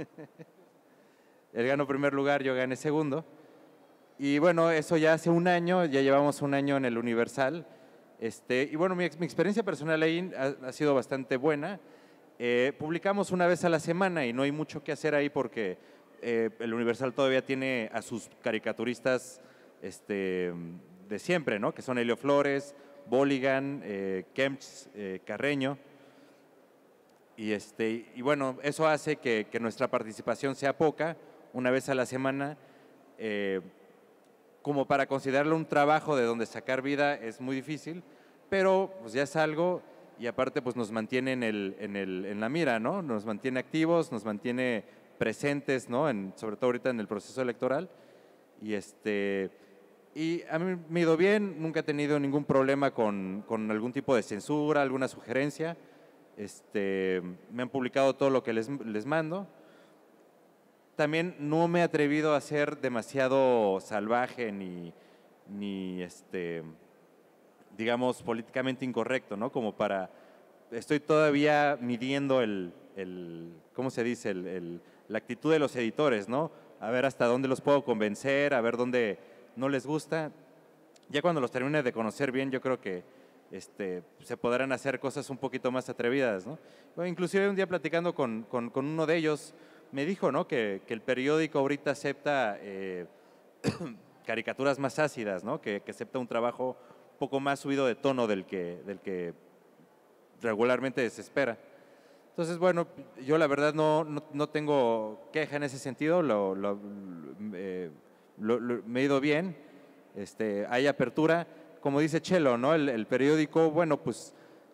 Él ganó primer lugar, yo gané segundo. Y bueno, eso ya hace un año, ya llevamos un año en el Universal. Este, y bueno, mi, mi experiencia personal ahí ha, ha sido bastante buena. Eh, publicamos una vez a la semana y no hay mucho que hacer ahí porque eh, el Universal todavía tiene a sus caricaturistas este, de siempre, ¿no? Que son Helio Flores, Boligan, eh, Kempch, eh, Carreño. Y, este, y bueno, eso hace que, que nuestra participación sea poca, una vez a la semana, eh, como para considerarlo un trabajo de donde sacar vida es muy difícil, pero pues ya es algo y aparte pues nos mantiene en, el, en, el, en la mira, ¿no? Nos mantiene activos, nos mantiene presentes, ¿no? En, sobre todo ahorita en el proceso electoral. Y, este, y a mí me ha ido bien, nunca he tenido ningún problema con, con algún tipo de censura, alguna sugerencia. Este, me han publicado todo lo que les, les mando. También no me he atrevido a ser demasiado salvaje ni, ni este, digamos, políticamente incorrecto, ¿no? Como para, estoy todavía midiendo el, el ¿cómo se dice? El, el, la actitud de los editores, ¿no? A ver hasta dónde los puedo convencer, a ver dónde no les gusta. Ya cuando los termine de conocer bien, yo creo que Este, se podrán hacer cosas un poquito más atrevidas, ¿no? Bueno, inclusive un día platicando con, con, con uno de ellos, me dijo, ¿no? que, que el periódico ahorita acepta eh, caricaturas más ácidas, ¿no? Que, que acepta un trabajo un poco más subido de tono del que, del que regularmente se espera. Entonces, bueno, yo la verdad no, no, no tengo queja en ese sentido, lo, lo, eh, lo, lo, me he ido bien, este, hay apertura. Como dice Chelo, ¿no? El, el periódico, bueno, pues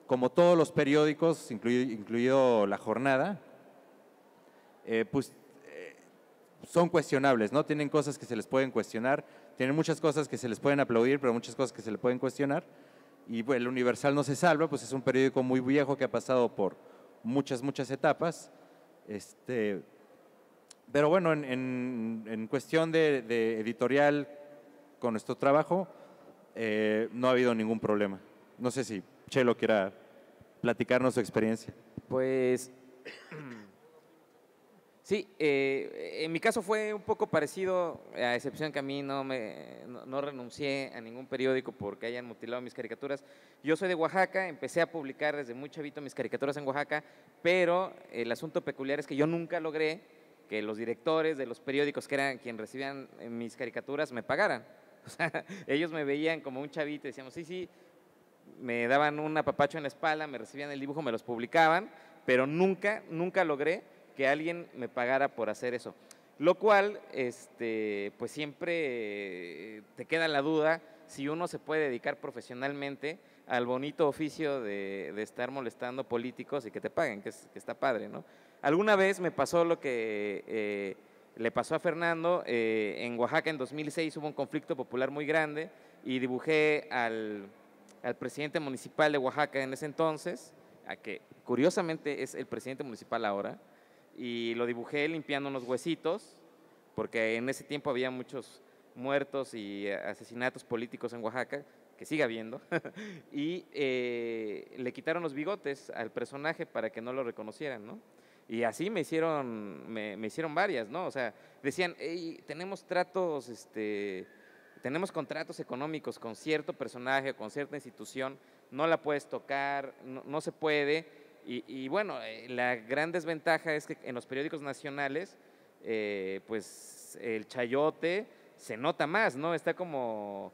como todos los periódicos, incluido, incluido La Jornada, eh, pues eh, son cuestionables, ¿no? Tienen cosas que se les pueden cuestionar, tienen muchas cosas que se les pueden aplaudir, pero muchas cosas que se le pueden cuestionar. Y bueno, el Universal no se salva, pues es un periódico muy viejo que ha pasado por muchas, muchas etapas. Este, pero bueno, en, en, en cuestión de, de editorial con nuestro trabajo, eh, no ha habido ningún problema. No sé si Chelo quiera platicarnos su experiencia. Pues sí, eh, en mi caso fue un poco parecido, a excepción que a mí no, me, no, no renuncié a ningún periódico porque hayan mutilado mis caricaturas. Yo soy de Oaxaca, empecé a publicar desde muy chavito mis caricaturas en Oaxaca, pero el asunto peculiar es que yo nunca logré que los directores de los periódicos que eran quienes recibían mis caricaturas me pagaran. O sea, ellos me veían como un chavito y decíamos, sí, sí, me daban un apapacho en la espalda, me recibían el dibujo, me los publicaban, pero nunca, nunca logré que alguien me pagara por hacer eso. Lo cual, este, pues siempre te queda la duda si uno se puede dedicar profesionalmente al bonito oficio de, de estar molestando políticos y que te paguen, que, es, que está padre, ¿no? Alguna vez me pasó lo que eh, le pasó a Fernando. Eh, en Oaxaca en dos mil seis hubo un conflicto popular muy grande y dibujé al, al presidente municipal de Oaxaca en ese entonces, a que curiosamente es el presidente municipal ahora, y lo dibujé limpiando unos huesitos, porque en ese tiempo había muchos muertos y asesinatos políticos en Oaxaca, que sigue habiendo, y eh, le quitaron los bigotes al personaje para que no lo reconocieran, ¿no? Y así me hicieron, me, me hicieron varias, ¿no? O sea, decían, hey, tenemos tratos, este, tenemos contratos económicos con cierto personaje, con cierta institución, no la puedes tocar, no, no se puede. Y, y bueno, eh, la gran desventaja es que en los periódicos nacionales, eh, pues el chayote se nota más, ¿no? Está como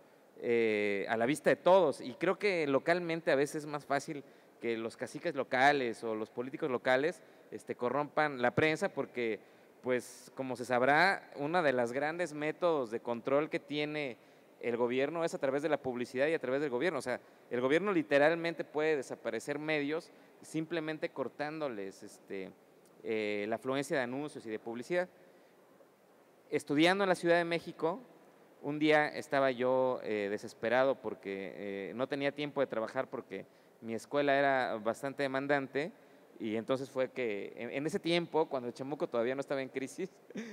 eh, a la vista de todos. Y creo que localmente a veces es más fácil que los caciques locales o los políticos locales este, corrompan la prensa, porque, pues, como se sabrá, uno de los grandes métodos de control que tiene el gobierno es a través de la publicidad y a través del gobierno. O sea, el gobierno literalmente puede desaparecer medios simplemente cortándoles este, eh, la afluencia de anuncios y de publicidad. Estudiando en la Ciudad de México, un día estaba yo eh, desesperado porque eh, no tenía tiempo de trabajar porque mi escuela era bastante demandante, y entonces fue que en, en ese tiempo, cuando el Chamuco todavía no estaba en crisis,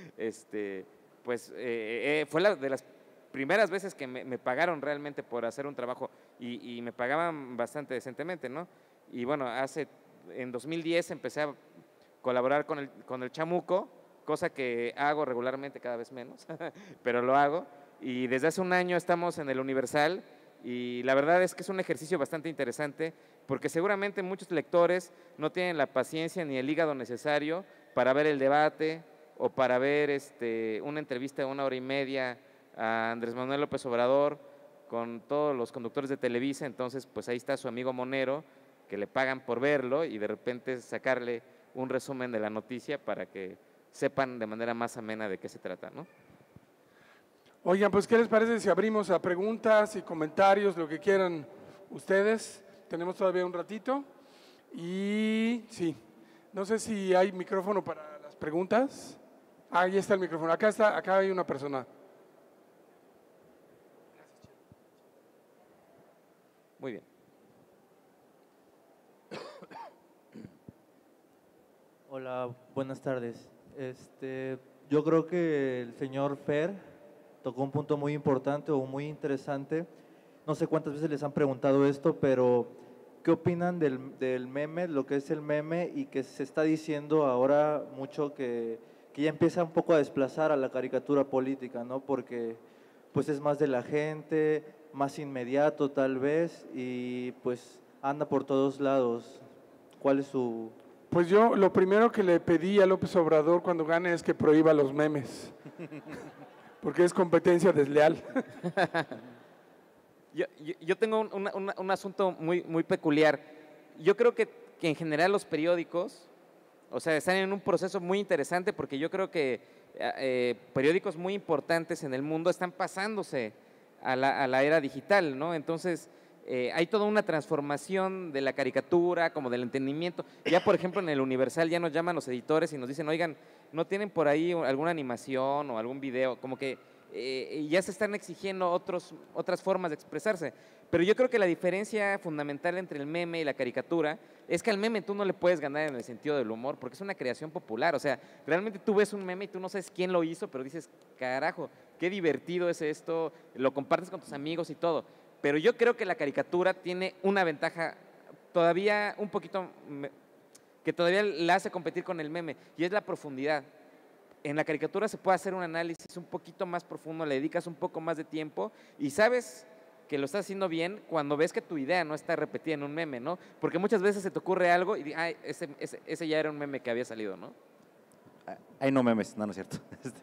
este, pues eh, eh, fue la de las primeras veces que me, me pagaron realmente por hacer un trabajo, y, y me pagaban bastante decentemente, ¿no? Y bueno, hace, en dos mil diez empecé a colaborar con el, con el Chamuco, cosa que hago regularmente cada vez menos, pero lo hago, y desde hace un año estamos en el Universal, y la verdad es que es un ejercicio bastante interesante, porque seguramente muchos lectores no tienen la paciencia ni el hígado necesario para ver el debate o para ver este, una entrevista de una hora y media a Andrés Manuel López Obrador con todos los conductores de Televisa. Entonces, pues ahí está su amigo Monero, que le pagan por verlo, y de repente sacarle un resumen de la noticia para que sepan de manera más amena de qué se trata, ¿no? Oigan, pues, ¿qué les parece si abrimos a preguntas y comentarios, lo que quieran ustedes? Tenemos todavía un ratito. Y sí, no sé si hay micrófono para las preguntas. Ah, ahí está el micrófono. Acá está, acá hay una persona. Muy bien. Hola, buenas tardes. Este, yo creo que el señor Fer tocó un punto muy importante o muy interesante. No sé cuántas veces les han preguntado esto, pero ¿qué opinan del, del meme, lo que es el meme, y que se está diciendo ahora mucho que, que ya empieza un poco a desplazar a la caricatura política, ¿no? Porque pues es más de la gente, más inmediato tal vez, y pues anda por todos lados. ¿Cuál es su...? Pues yo lo primero que le pedí a López Obrador cuando gane es que prohíba los memes, porque es competencia desleal. Yo, yo, yo tengo un, un, un asunto muy, muy peculiar. Yo creo que, que en general los periódicos, o sea, están en un proceso muy interesante, porque yo creo que eh, periódicos muy importantes en el mundo están pasándose a la, a la era digital, ¿no? Entonces, eh, hay toda una transformación de la caricatura, como del entendimiento. Ya, por ejemplo, en el Universal ya nos llaman los editores y nos dicen, oigan, ¿no tienen por ahí alguna animación o algún video? Como que eh, ya se están exigiendo otros, otras formas de expresarse. Pero yo creo que la diferencia fundamental entre el meme y la caricatura es que al meme tú no le puedes ganar en el sentido del humor, porque es una creación popular. O sea, realmente tú ves un meme y tú no sabes quién lo hizo, pero dices, carajo, qué divertido es esto, lo compartes con tus amigos y todo. Pero yo creo que la caricatura tiene una ventaja todavía un poquito, que todavía la hace competir con el meme, y es la profundidad. En la caricatura se puede hacer un análisis un poquito más profundo, le dedicas un poco más de tiempo y sabes que lo estás haciendo bien cuando ves que tu idea no está repetida en un meme, ¿no? Porque muchas veces se te ocurre algo y ay, ese, ese, ese ya era un meme que había salido, ¿no? Hay no memes, no, no es cierto.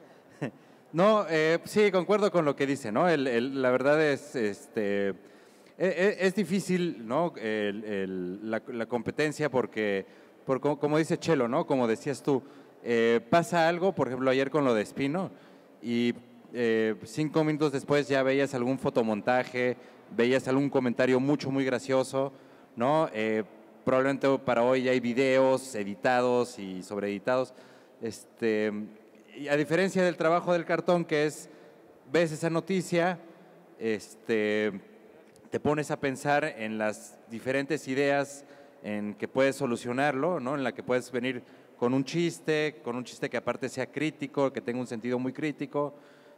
No, eh, sí, concuerdo con lo que dice, ¿no? El, el, la verdad es, este, es, es difícil, ¿no? El, el, la, la competencia porque, por, como dice Chelo, ¿no? Como decías tú, eh, pasa algo, por ejemplo, ayer con lo de Espino, y eh, cinco minutos después ya veías algún fotomontaje, veías algún comentario mucho, muy gracioso, ¿no? Eh, probablemente para hoy ya hay videos editados y sobreeditados, este... Y a diferencia del trabajo del cartón, que es, ves esa noticia, este, te pones a pensar en las diferentes ideas en que puedes solucionarlo, ¿no? En la que puedes venir con un chiste, con un chiste que aparte sea crítico, que tenga un sentido muy crítico,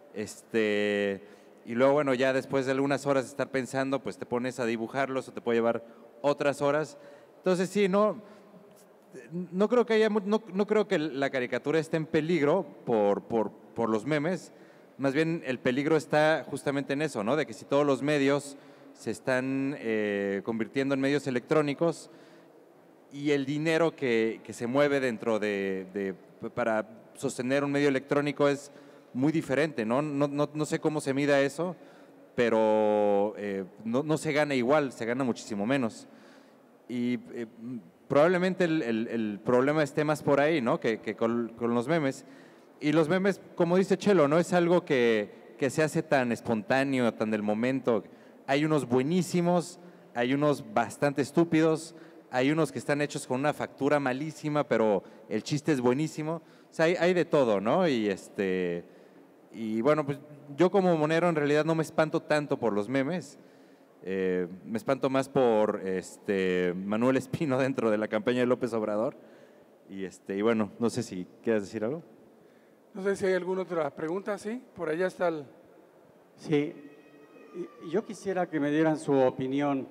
este, y luego, bueno, ya después de algunas horas de estar pensando, pues te pones a dibujarlos o te puede llevar otras horas. Entonces, sí, no... No creo que haya, no, no creo que la caricatura esté en peligro por, por, por los memes, más bien el peligro está justamente en eso, ¿no? De que si todos los medios se están eh, convirtiendo en medios electrónicos y el dinero que, que se mueve dentro de, de, para sostener un medio electrónico es muy diferente, ¿no? No, no, no sé cómo se mida eso, pero eh, no, no se gana igual, se gana muchísimo menos. Y... Eh, probablemente el, el, el problema esté más por ahí, ¿no? Que, que con, con los memes. Y los memes, como dice Chelo, no es algo que, que se hace tan espontáneo, tan del momento. Hay unos buenísimos, hay unos bastante estúpidos, hay unos que están hechos con una factura malísima, pero el chiste es buenísimo. O sea, hay, hay de todo, ¿no? Y, este, y bueno, pues yo como monero en realidad no me espanto tanto por los memes. Eh, me espanto más por este, Manuel Espino dentro de la campaña de López Obrador. Y, este, y bueno, no sé si quieres decir algo. No sé si hay alguna otra pregunta, ¿sí? Por allá está el… Sí, yo quisiera que me dieran su opinión.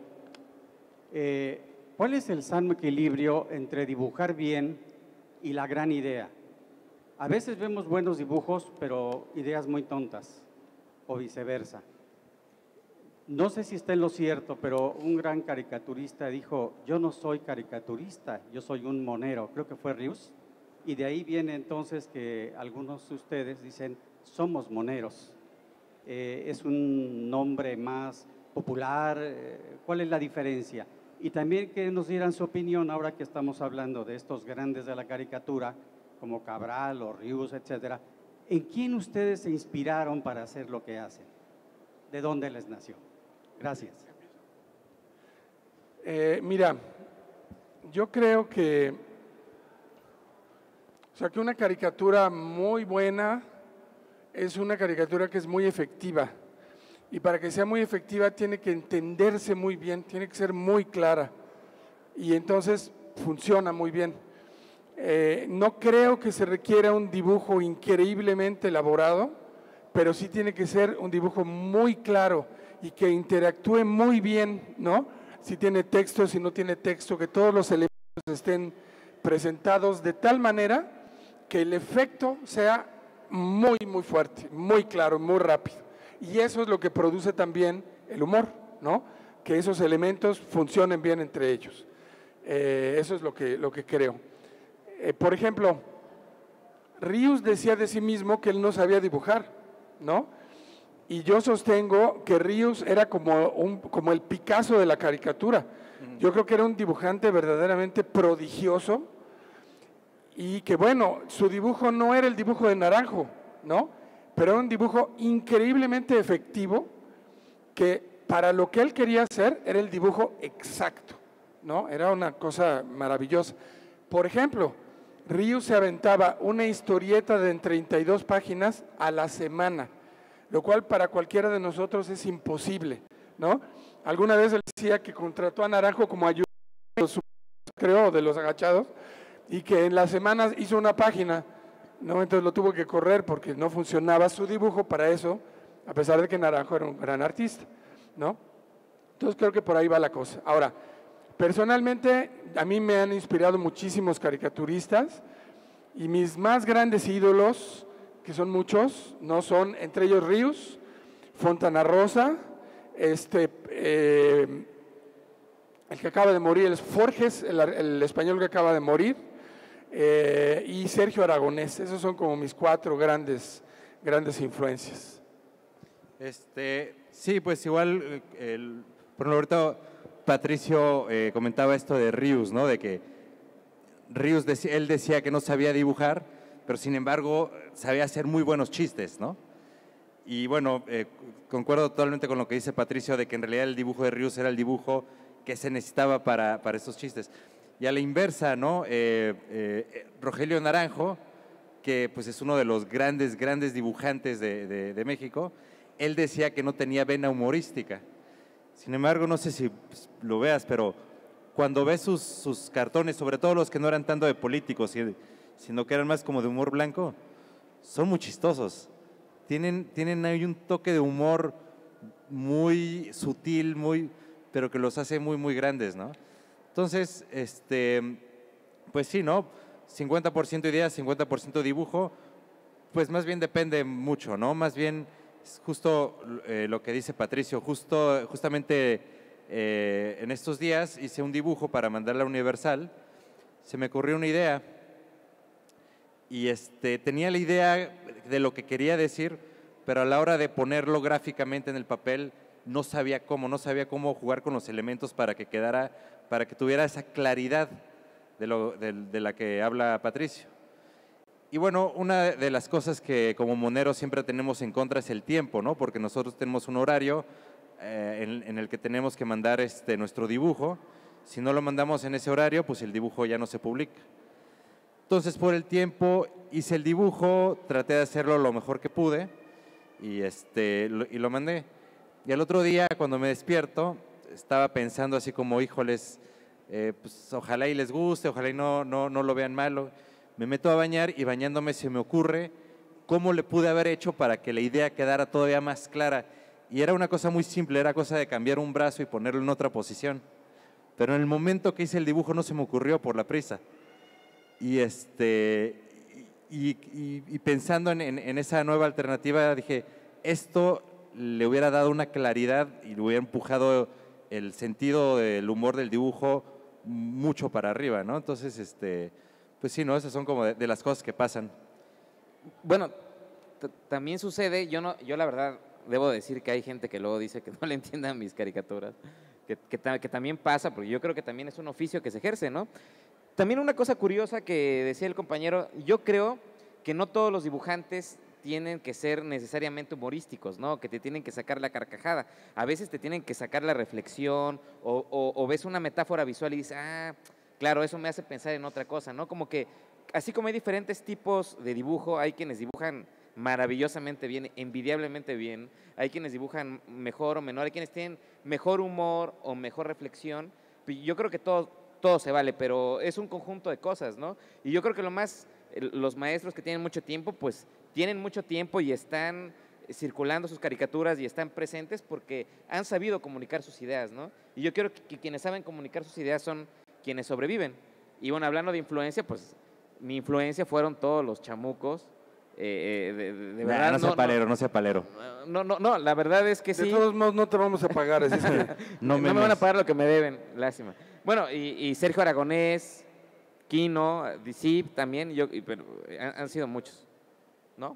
Eh, ¿Cuál es el sano equilibrio entre dibujar bien y la gran idea? A veces vemos buenos dibujos, pero ideas muy tontas, o viceversa. No sé si está en lo cierto, pero un gran caricaturista dijo, yo no soy caricaturista, yo soy un monero, creo que fue Rius, y de ahí viene entonces que algunos de ustedes dicen, somos moneros. Eh, es un nombre más popular, eh, ¿cuál es la diferencia? Y también que nos dieran su opinión ahora que estamos hablando de estos grandes de la caricatura, como Cabral o Rius, etcétera. ¿En quién ustedes se inspiraron para hacer lo que hacen? ¿De dónde les nació? Gracias. Eh, mira, yo creo que, o sea, que una caricatura muy buena es una caricatura que es muy efectiva. Y para que sea muy efectiva tiene que entenderse muy bien, tiene que ser muy clara. Y entonces funciona muy bien. Eh, no creo que se requiera un dibujo increíblemente elaborado, pero sí tiene que ser un dibujo muy claro y que interactúe muy bien, ¿no? Si tiene texto, si no tiene texto, que todos los elementos estén presentados de tal manera que el efecto sea muy, muy fuerte, muy claro, muy rápido. Y eso es lo que produce también el humor, ¿no? Que esos elementos funcionen bien entre ellos. Eh, eso es lo que, lo que creo. Eh, por ejemplo, Rius decía de sí mismo que él no sabía dibujar, ¿no? Y yo sostengo que Rius era como, un, como el Picasso de la caricatura. Yo creo que era un dibujante verdaderamente prodigioso y que, bueno, su dibujo no era el dibujo de Naranjo, ¿no? Pero era un dibujo increíblemente efectivo que para lo que él quería hacer era el dibujo exacto, ¿no? Era una cosa maravillosa. Por ejemplo, Rius se aventaba una historieta de treinta y dos páginas a la semana, lo cual para cualquiera de nosotros es imposible, ¿no? Alguna vez él decía que contrató a Naranjo como ayudante, creo, de los agachados, y que en las semanas hizo una página, ¿no? Entonces lo tuvo que correr porque no funcionaba su dibujo para eso, a pesar de que Naranjo era un gran artista, ¿no? Entonces creo que por ahí va la cosa. Ahora, personalmente, a mí me han inspirado muchísimos caricaturistas y mis más grandes ídolos, que son muchos, no son, entre ellos Rius, Fontana Rosa, este, eh, el que acaba de morir, es Forges, el, el español que acaba de morir, eh, y Sergio Aragonés. Esos son como mis cuatro grandes, grandes influencias. Este, sí, pues igual, el, por ejemplo, ahorita Patricio eh, comentaba esto de Rius, ¿no? De que Rius, decía, él decía que no sabía dibujar, pero sin embargo sabía hacer muy buenos chistes, ¿no? Y bueno, eh, concuerdo totalmente con lo que dice Patricio, de que en realidad el dibujo de Rius era el dibujo que se necesitaba para, para estos chistes. Y a la inversa, ¿no? Eh, eh, Rogelio Naranjo, que pues es uno de los grandes, grandes dibujantes de, de, de México, él decía que no tenía vena humorística. Sin embargo, no sé si lo veas, pero cuando ves sus, sus cartones, sobre todo los que no eran tanto de políticos, sino que eran más como de humor blanco, son muy chistosos. Tienen, tienen ahí un toque de humor muy sutil, muy, pero que los hace muy, muy grandes, ¿no? Entonces, este, pues sí, ¿no? cincuenta por ciento ideas, cincuenta por ciento dibujo, pues más bien depende mucho, ¿no? Más bien es justo eh, lo que dice Patricio, justo, justamente eh, en estos días hice un dibujo para mandarle a Universal, se me ocurrió una idea y este, tenía la idea de lo que quería decir, pero a la hora de ponerlo gráficamente en el papel no sabía cómo, no sabía cómo jugar con los elementos para que quedara, para que tuviera esa claridad de, lo, de, de la que habla Patricio. Y bueno, una de las cosas que como moneros siempre tenemos en contra es el tiempo, ¿no? Porque nosotros tenemos un horario eh, en, en el que tenemos que mandar este, nuestro dibujo. Si no lo mandamos en ese horario, pues el dibujo ya no se publica. Entonces, por el tiempo, hice el dibujo, traté de hacerlo lo mejor que pude y, este, lo, y lo mandé. Y al otro día, cuando me despierto, estaba pensando así como, híjoles, eh, pues ojalá y les guste, ojalá y no, no, no lo vean malo. Me meto a bañar y bañándome se me ocurre cómo le pude haber hecho para que la idea quedara todavía más clara. Y era una cosa muy simple, era cosa de cambiar un brazo y ponerlo en otra posición. Pero en el momento que hice el dibujo no se me ocurrió por la prisa. Y, este, y, y, y pensando en, en, en esa nueva alternativa, dije, esto le hubiera dado una claridad y le hubiera empujado el sentido del humor del dibujo mucho para arriba, ¿no? Entonces, este... pues sí, ¿no? Esas son como de, de las cosas que pasan. Bueno, también sucede, yo no, yo la verdad debo decir que hay gente que luego dice que no le entiendan mis caricaturas, que, que, que también pasa, porque yo creo que también es un oficio que se ejerce, ¿no? También una cosa curiosa que decía el compañero, yo creo que no todos los dibujantes tienen que ser necesariamente humorísticos, ¿no? Que te tienen que sacar la carcajada. A veces te tienen que sacar la reflexión o, o, o ves una metáfora visual y dices, ah, claro, eso me hace pensar en otra cosa, ¿no? Como que, así como hay diferentes tipos de dibujo, hay quienes dibujan maravillosamente bien, envidiablemente bien, hay quienes dibujan mejor o menor, hay quienes tienen mejor humor o mejor reflexión. Yo creo que todo, todo se vale, pero es un conjunto de cosas, ¿no? Y yo creo que lo más, los maestros que tienen mucho tiempo, pues tienen mucho tiempo y están circulando sus caricaturas y están presentes porque han sabido comunicar sus ideas, ¿no? Y yo creo que, que quienes saben comunicar sus ideas son quienes sobreviven. Y bueno, hablando de influencia, pues mi influencia fueron todos los chamucos. Eh, de, de, de verdad, nah, no sea no, palero, no, no sea palero. No, no, no, la verdad es que de sí. De todos modos no te vamos a pagar, así es que no, no me van a pagar lo que me deben, lástima. Bueno, y, y Sergio Aragonés, Kino, Disip también, yo, y, pero han, han sido muchos, ¿no?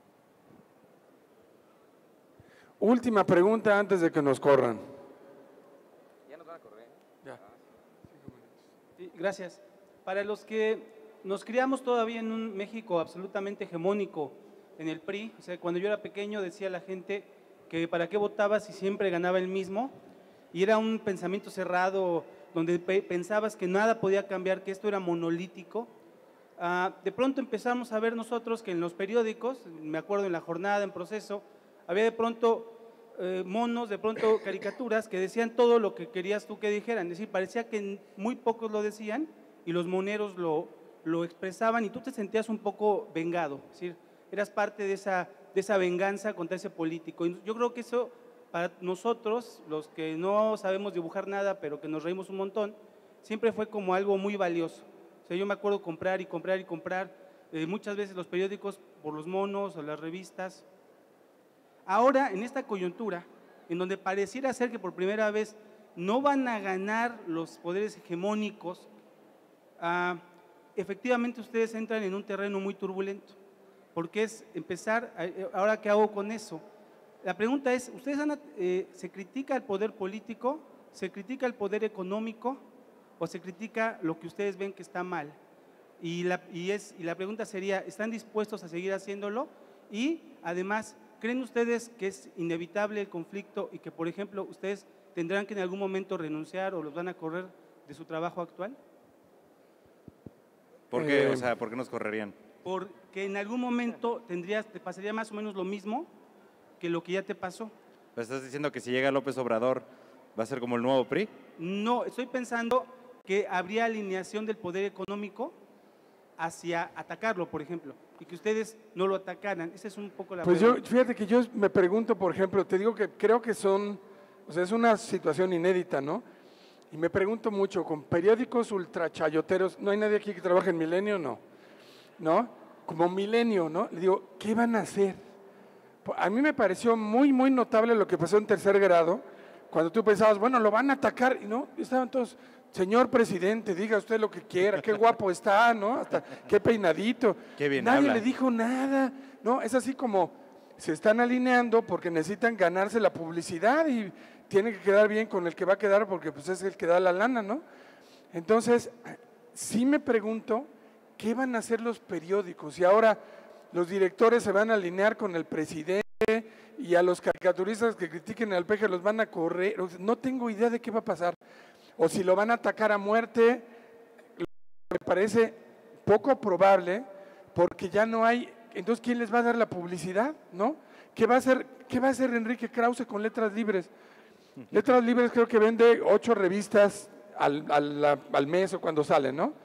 Última pregunta antes de que nos corran. Ya nos van a correr. Ya. Sí, gracias. Para los que nos criamos todavía en un México absolutamente hegemónico, en el P R I, o sea, cuando yo era pequeño decía la gente que para qué votaba si siempre ganaba el mismo, y era un pensamiento cerrado donde pe pensabas que nada podía cambiar, que esto era monolítico. Uh, de pronto empezamos a ver nosotros que en los periódicos, me acuerdo en La Jornada, en Proceso, había de pronto eh, monos, de pronto caricaturas que decían todo lo que querías tú que dijeran. Es decir, parecía que muy pocos lo decían y los moneros lo, lo expresaban y tú te sentías un poco vengado. Es decir, eras parte de esa, de esa venganza contra ese político. Y yo creo que eso, para nosotros, los que no sabemos dibujar nada, pero que nos reímos un montón, siempre fue como algo muy valioso. O sea, yo me acuerdo comprar y comprar y comprar eh, muchas veces los periódicos por los monos o las revistas. Ahora, en esta coyuntura, en donde pareciera ser que por primera vez no van a ganar los poderes hegemónicos, ah, efectivamente ustedes entran en un terreno muy turbulento, porque es empezar, a, ahora ¿qué hago con eso? La pregunta es, ¿ustedes han, eh, se critica el poder político, se critica el poder económico o se critica lo que ustedes ven que está mal? Y la, y es, y la pregunta sería, ¿están dispuestos a seguir haciéndolo? Y además, ¿creen ustedes que es inevitable el conflicto y que, por ejemplo, ustedes tendrán que en algún momento renunciar o los van a correr de su trabajo actual? ¿Por qué? Eh, O sea, ¿por qué nos correrían? Porque en algún momento tendrías, te pasaría más o menos lo mismo que lo que ya te pasó. ¿Estás diciendo que si llega López Obrador va a ser como el nuevo P R I? No, estoy pensando que habría alineación del poder económico hacia atacarlo, por ejemplo, y que ustedes no lo atacaran. Esa es un poco la Pues yo, pregunta. fíjate que yo me pregunto, por ejemplo, te digo que creo que son, o sea, es una situación inédita, ¿no? Y me pregunto mucho, con periódicos ultrachayoteros, ¿no hay nadie aquí que trabaje en Milenio? No, ¿no? Como Milenio, ¿no? Le digo, ¿qué van a hacer? A mí me pareció muy, muy notable lo que pasó en tercer grado, cuando tú pensabas, bueno, lo van a atacar, y no, estaban todos, señor presidente, diga usted lo que quiera, qué guapo está, ¿no? Hasta qué peinadito. Qué bien Nadie habla. le dijo nada, ¿no? Es así como se están alineando porque necesitan ganarse la publicidad y tiene que quedar bien con el que va a quedar porque pues es el que da la lana, ¿no? Entonces, sí me pregunto, ¿qué van a hacer los periódicos? Y ahora los directores se van a alinear con el presidente y a los caricaturistas que critiquen al P G los van a correr. No tengo idea de qué va a pasar. O si lo van a atacar a muerte, me parece poco probable porque ya no hay. Entonces, ¿quién les va a dar la publicidad? ¿No? ¿Qué va a hacer, qué va a hacer Enrique Krause con Letras Libres? Letras Libres creo que vende ocho revistas al, al, al mes o cuando salen, ¿no?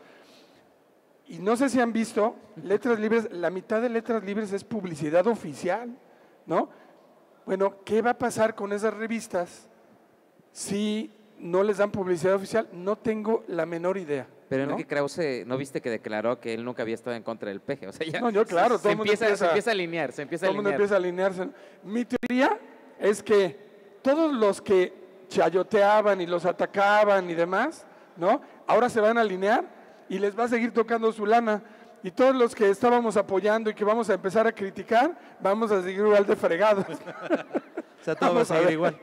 Y no sé si han visto, Letras Libres, la mitad de Letras Libres es publicidad oficial, ¿no? Bueno, ¿qué va a pasar con esas revistas si no les dan publicidad oficial? No tengo la menor idea. Pero ¿no? Enrique Krause, ¿no viste que declaró que él nunca había estado en contra del P G? O sea, ya No, yo claro, se, todo se el mundo empieza, empieza- se empieza a alinear, se empieza a Todo el mundo alinear. empieza a alinearse. Mi teoría es que todos los que chayoteaban y los atacaban y demás, ¿no? Ahora se van a alinear y les va a seguir tocando su lana. Y todos los que estábamos apoyando y que vamos a empezar a criticar, vamos a seguir igual de fregados. O sea, todo va a Vamos a seguir ver. igual.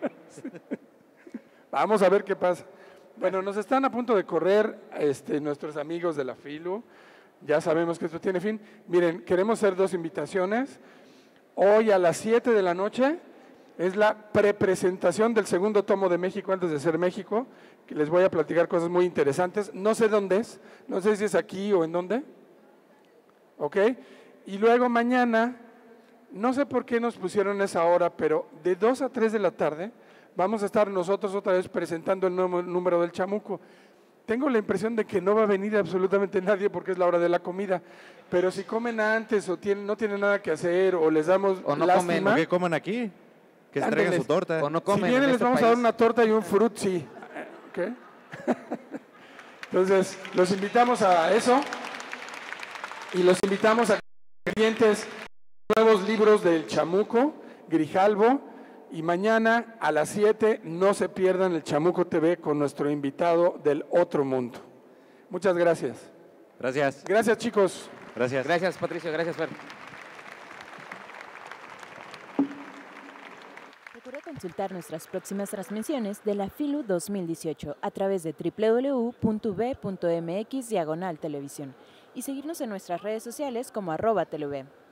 Vamos a ver qué pasa. Bueno, nos están a punto de correr este, nuestros amigos de la FILU. Ya sabemos que esto tiene fin. Miren, queremos hacer dos invitaciones. Hoy a las siete de la noche es la prepresentación del segundo tomo de México antes de ser México, que les voy a platicar cosas muy interesantes. No sé dónde es, no sé si es aquí o en dónde. ¿Ok? Y luego mañana, no sé por qué nos pusieron esa hora, pero de dos a tres de la tarde vamos a estar nosotros otra vez presentando el nuevo número del Chamuco. Tengo la impresión de que no va a venir absolutamente nadie porque es la hora de la comida, pero si comen antes o tienen, no tienen nada que hacer o les damos O no lástima, comen, ¿Por qué coman aquí? Que se traigan su Ándeles. torta. O no si comen vienen en les este vamos a dar país. una torta y un frutzi. ¿Ok? Entonces, los invitamos a eso y los invitamos a que clientes nuevos libros del Chamuco, Grijalvo, y mañana a las siete no se pierdan el Chamuco T V con nuestro invitado del otro mundo. Muchas gracias. Gracias. Gracias, chicos. Gracias. Gracias, Patricio, gracias, Fer. Procura consultar nuestras próximas transmisiones de la FILU dos mil dieciocho a través de w w w punto u b punto m x diagonal televisión y seguirnos en nuestras redes sociales como arroba telev.